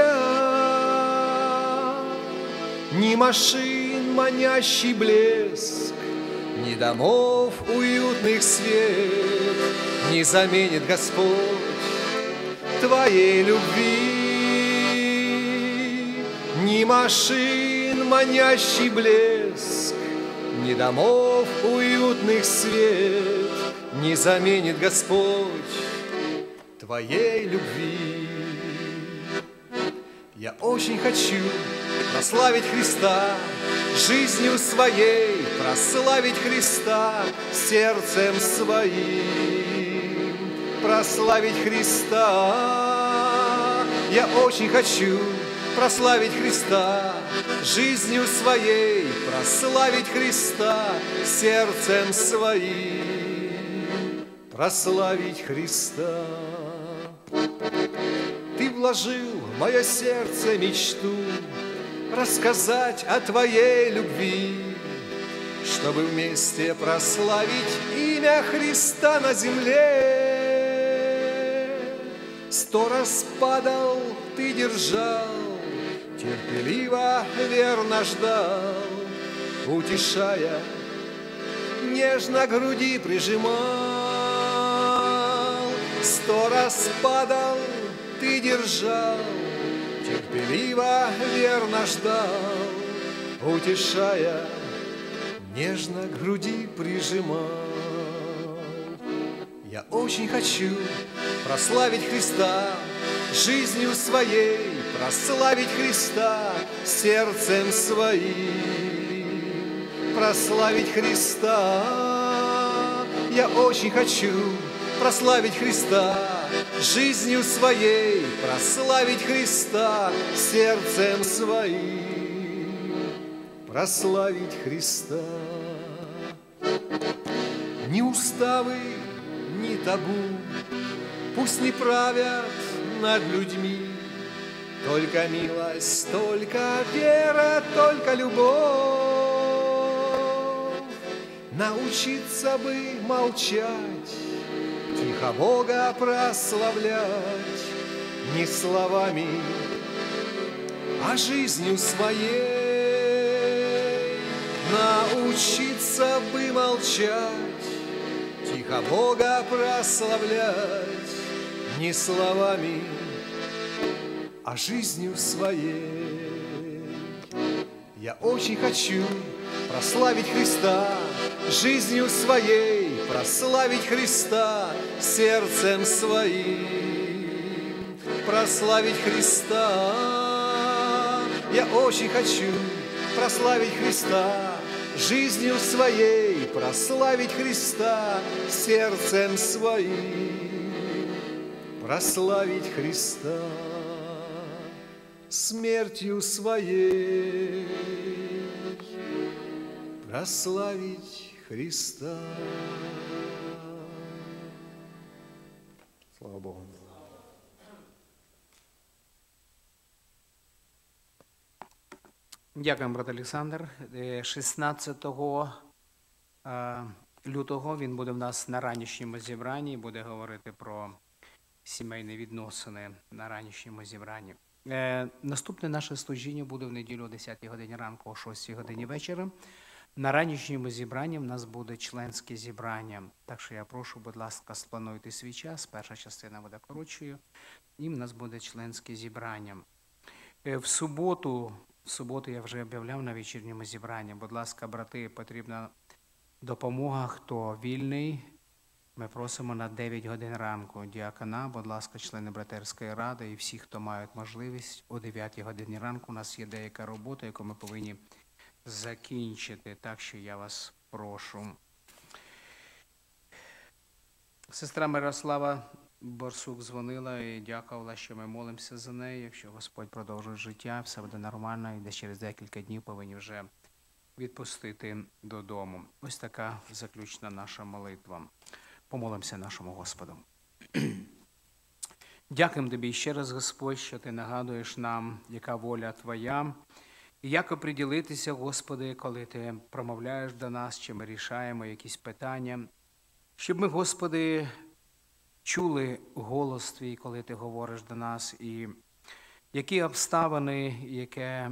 себя. Ни машин манящий блеск, ни домов уютных свет не заменит, Господь, Твоей любви. Ни машин манящий блеск, ни домов уютных свет не заменит, Господь, Твоей любви. Я очень хочу прославить Христа жизнью своей, прославить Христа сердцем своим, прославить Христа. Я очень хочу прославить Христа жизнью своей, прославить Христа сердцем своим, прославить Христа. Ты вложил в мое сердце мечту рассказать о Твоей любви, чтобы вместе прославить имя Христа на земле. Сто раз падал, Ты держал, терпеливо, верно ждал, утешая, нежно к груди прижимал. Сто раз падал, Ты держал, терпеливо, верно ждал, утешая, нежно к груди прижимал. Я очень хочу прославить Христа жизнью своей, прославить Христа сердцем своим, прославить Христа. Я очень хочу прославить Христа жизнью своей, прославить Христа сердцем своим, прославить Христа. Ни уставы, ни табу пусть не правят над людьми, только милость, только вера, только любовь. Научиться бы молчать, тихо Бога прославлять, не словами, а жизнью своей. Научиться бы молчать, тихо Бога прославлять, не словами, а жизнью своей. Я очень хочу прославить Христа жизнью своей, прославить Христа сердцем своим, прославить Христа. Я очень хочу прославить Христа жизнью своей, прославить Христа сердцем своим, прославить Христа смертью своей, прославить Христа. Слава Богу. Дякуємо, брат Олександр. шістнадцятого лютого він буде в нас на ранішньому зібранні, буде говорити про сімейні відносини на ранішньому зібранні. Наступне наше служіння буде в неділю о десятій годині ранку, о шостій годині вечора. На ранішньому зібранні в нас буде членське зібрання. Так що я прошу, будь ласка, сплануйте свій час. Перша частина буде коротшою. І в нас буде членське зібрання. В суботу, в суботу я вже об'являв на вечірньому зібранні. Будь ласка, брати, потрібна допомога, хто вільний. Ми просимо на дев'ять годин ранку діакона, будь ласка, члени братерської ради і всі, хто мають можливість, о дев'ятій годині ранку у нас є деяка робота, яку ми повинні закінчити, так що я вас прошу. Сестра Мирослава Борсук дзвонила і дякувала, що ми молимося за неї. Якщо Господь продовжує життя, все буде нормально, і десь через декілька днів повинні вже відпустити додому. Ось така заключна наша молитва. Помолимося нашому Господу. Дякуємо Тобі ще раз, Господь, що Ти нагадуєш нам, яка воля Твоя, і як оприділитися, Господи, коли Ти промовляєш до нас, чи ми рішаємо якісь питання, щоб ми, Господи, чули голос Твій, коли Ти говориш до нас, і які обставини, яке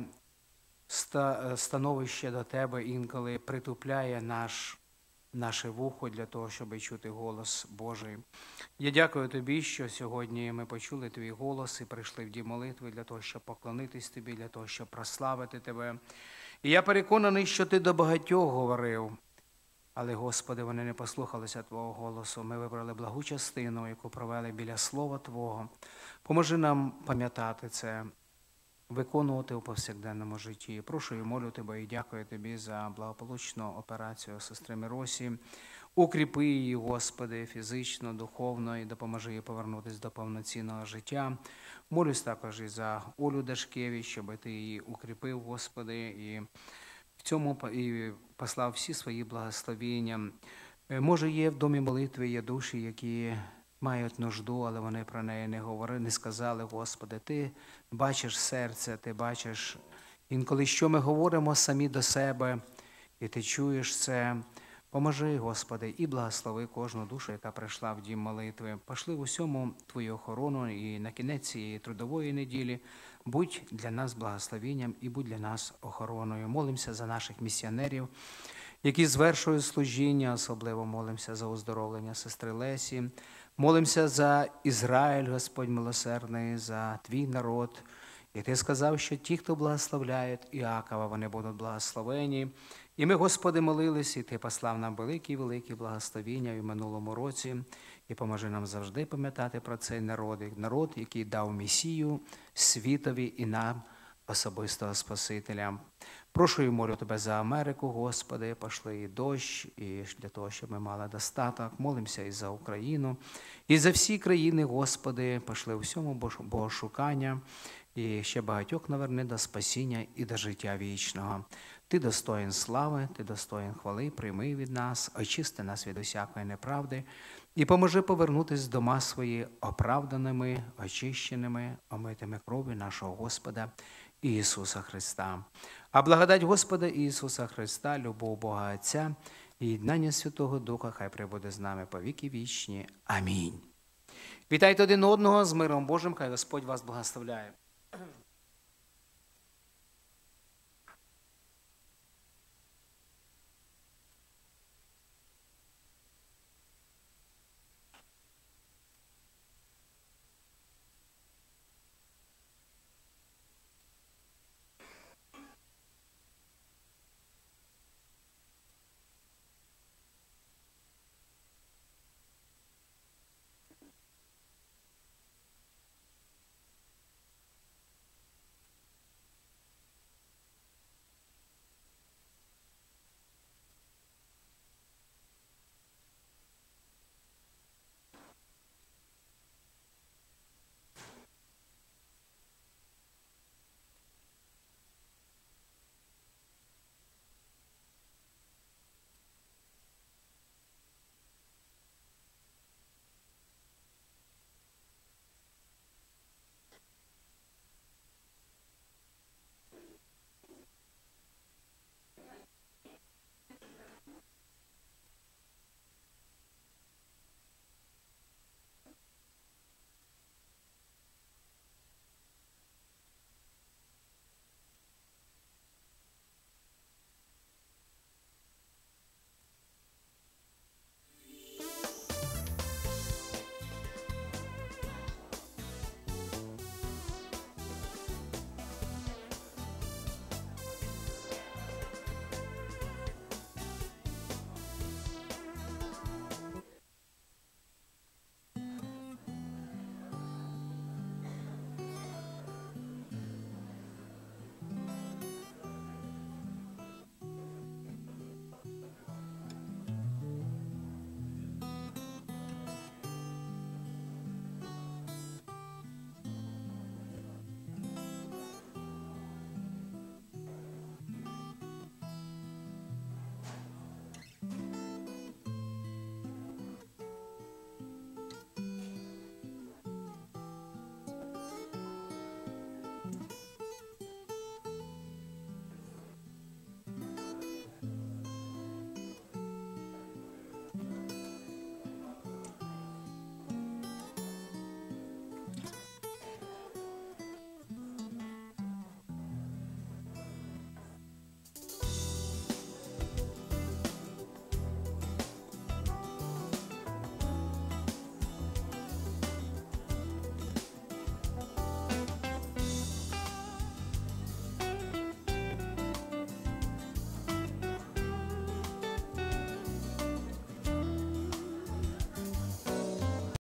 ста- становище до Тебе інколи притупляє наш, наше вухо для того, щоб чути голос Божий. Я дякую Тобі, що сьогодні ми почули Твій голос і прийшли в дім молитви для того, щоб поклонитись Тобі, для того, щоб прославити Тебе. І я переконаний, що Ти до багатьох говорив, але, Господи, вони не послухалися Твого голосу. Ми вибрали благу частину, яку провели біля Слова Твого. Поможи нам пам'ятати це, виконувати у повсякденному житті. Прошу і молю Тебе і дякую Тобі за благополучну операцію сестри Миросі. Укріпи її, Господи, фізично, духовно і допоможи їй повернутися до повноцінного життя. Молюсь також і за Олю Дашкевич, щоб Ти її укріпив, Господи, і в цьому і послав всі свої благословіння. Може, є в домі молитви, є душі, які мають нужду, але вони про неї не говорили, не сказали, Господи, Ти бачиш серце, Ти бачиш інколи, що ми говоримо самі до себе, і Ти чуєш це. Поможи, Господи, і благослови кожну душу, яка прийшла в дім молитви. Пошли в усьому Твою охорону і на кінець цієї трудової неділі будь для нас благословенням і будь для нас охороною. Молимося за наших місіонерів, які звершують служіння, особливо молимося за оздоровлення сестри Лесі. Молимося за Ізраїль, Господь милосердний, за Твій народ. І Ти сказав, що ті, хто благословляють Іакова, вони будуть благословені. І ми, Господи, молились, і Ти послав нам великі-великі благословіння в минулому році. І поможи нам завжди пам'ятати про цей народ, народ, який дав Месію світові і нам, особистого Спасителя. Прошу і молю Тебе за Америку, Господи, пошли і дощ, і для того, щоб ми мали достаток. Молимося і за Україну, і за всі країни, Господи, пошли у всьому богошукання, і ще багатьох наверни до спасіння і до життя вічного. Ти достоїн слави, Ти достоїн хвали, прийми від нас, очисти нас від усякої неправди і поможи повернутися дома свої оправданими, очищеними, омитими кров'ю нашого Господа Ісуса Христа. А благодать Господа Ісуса Христа, любов Бога Отця і єднання Святого Духа хай прибуде з нами по віки вічні. Амінь. Вітайте один одного з миром Божим, хай Господь вас благословляє.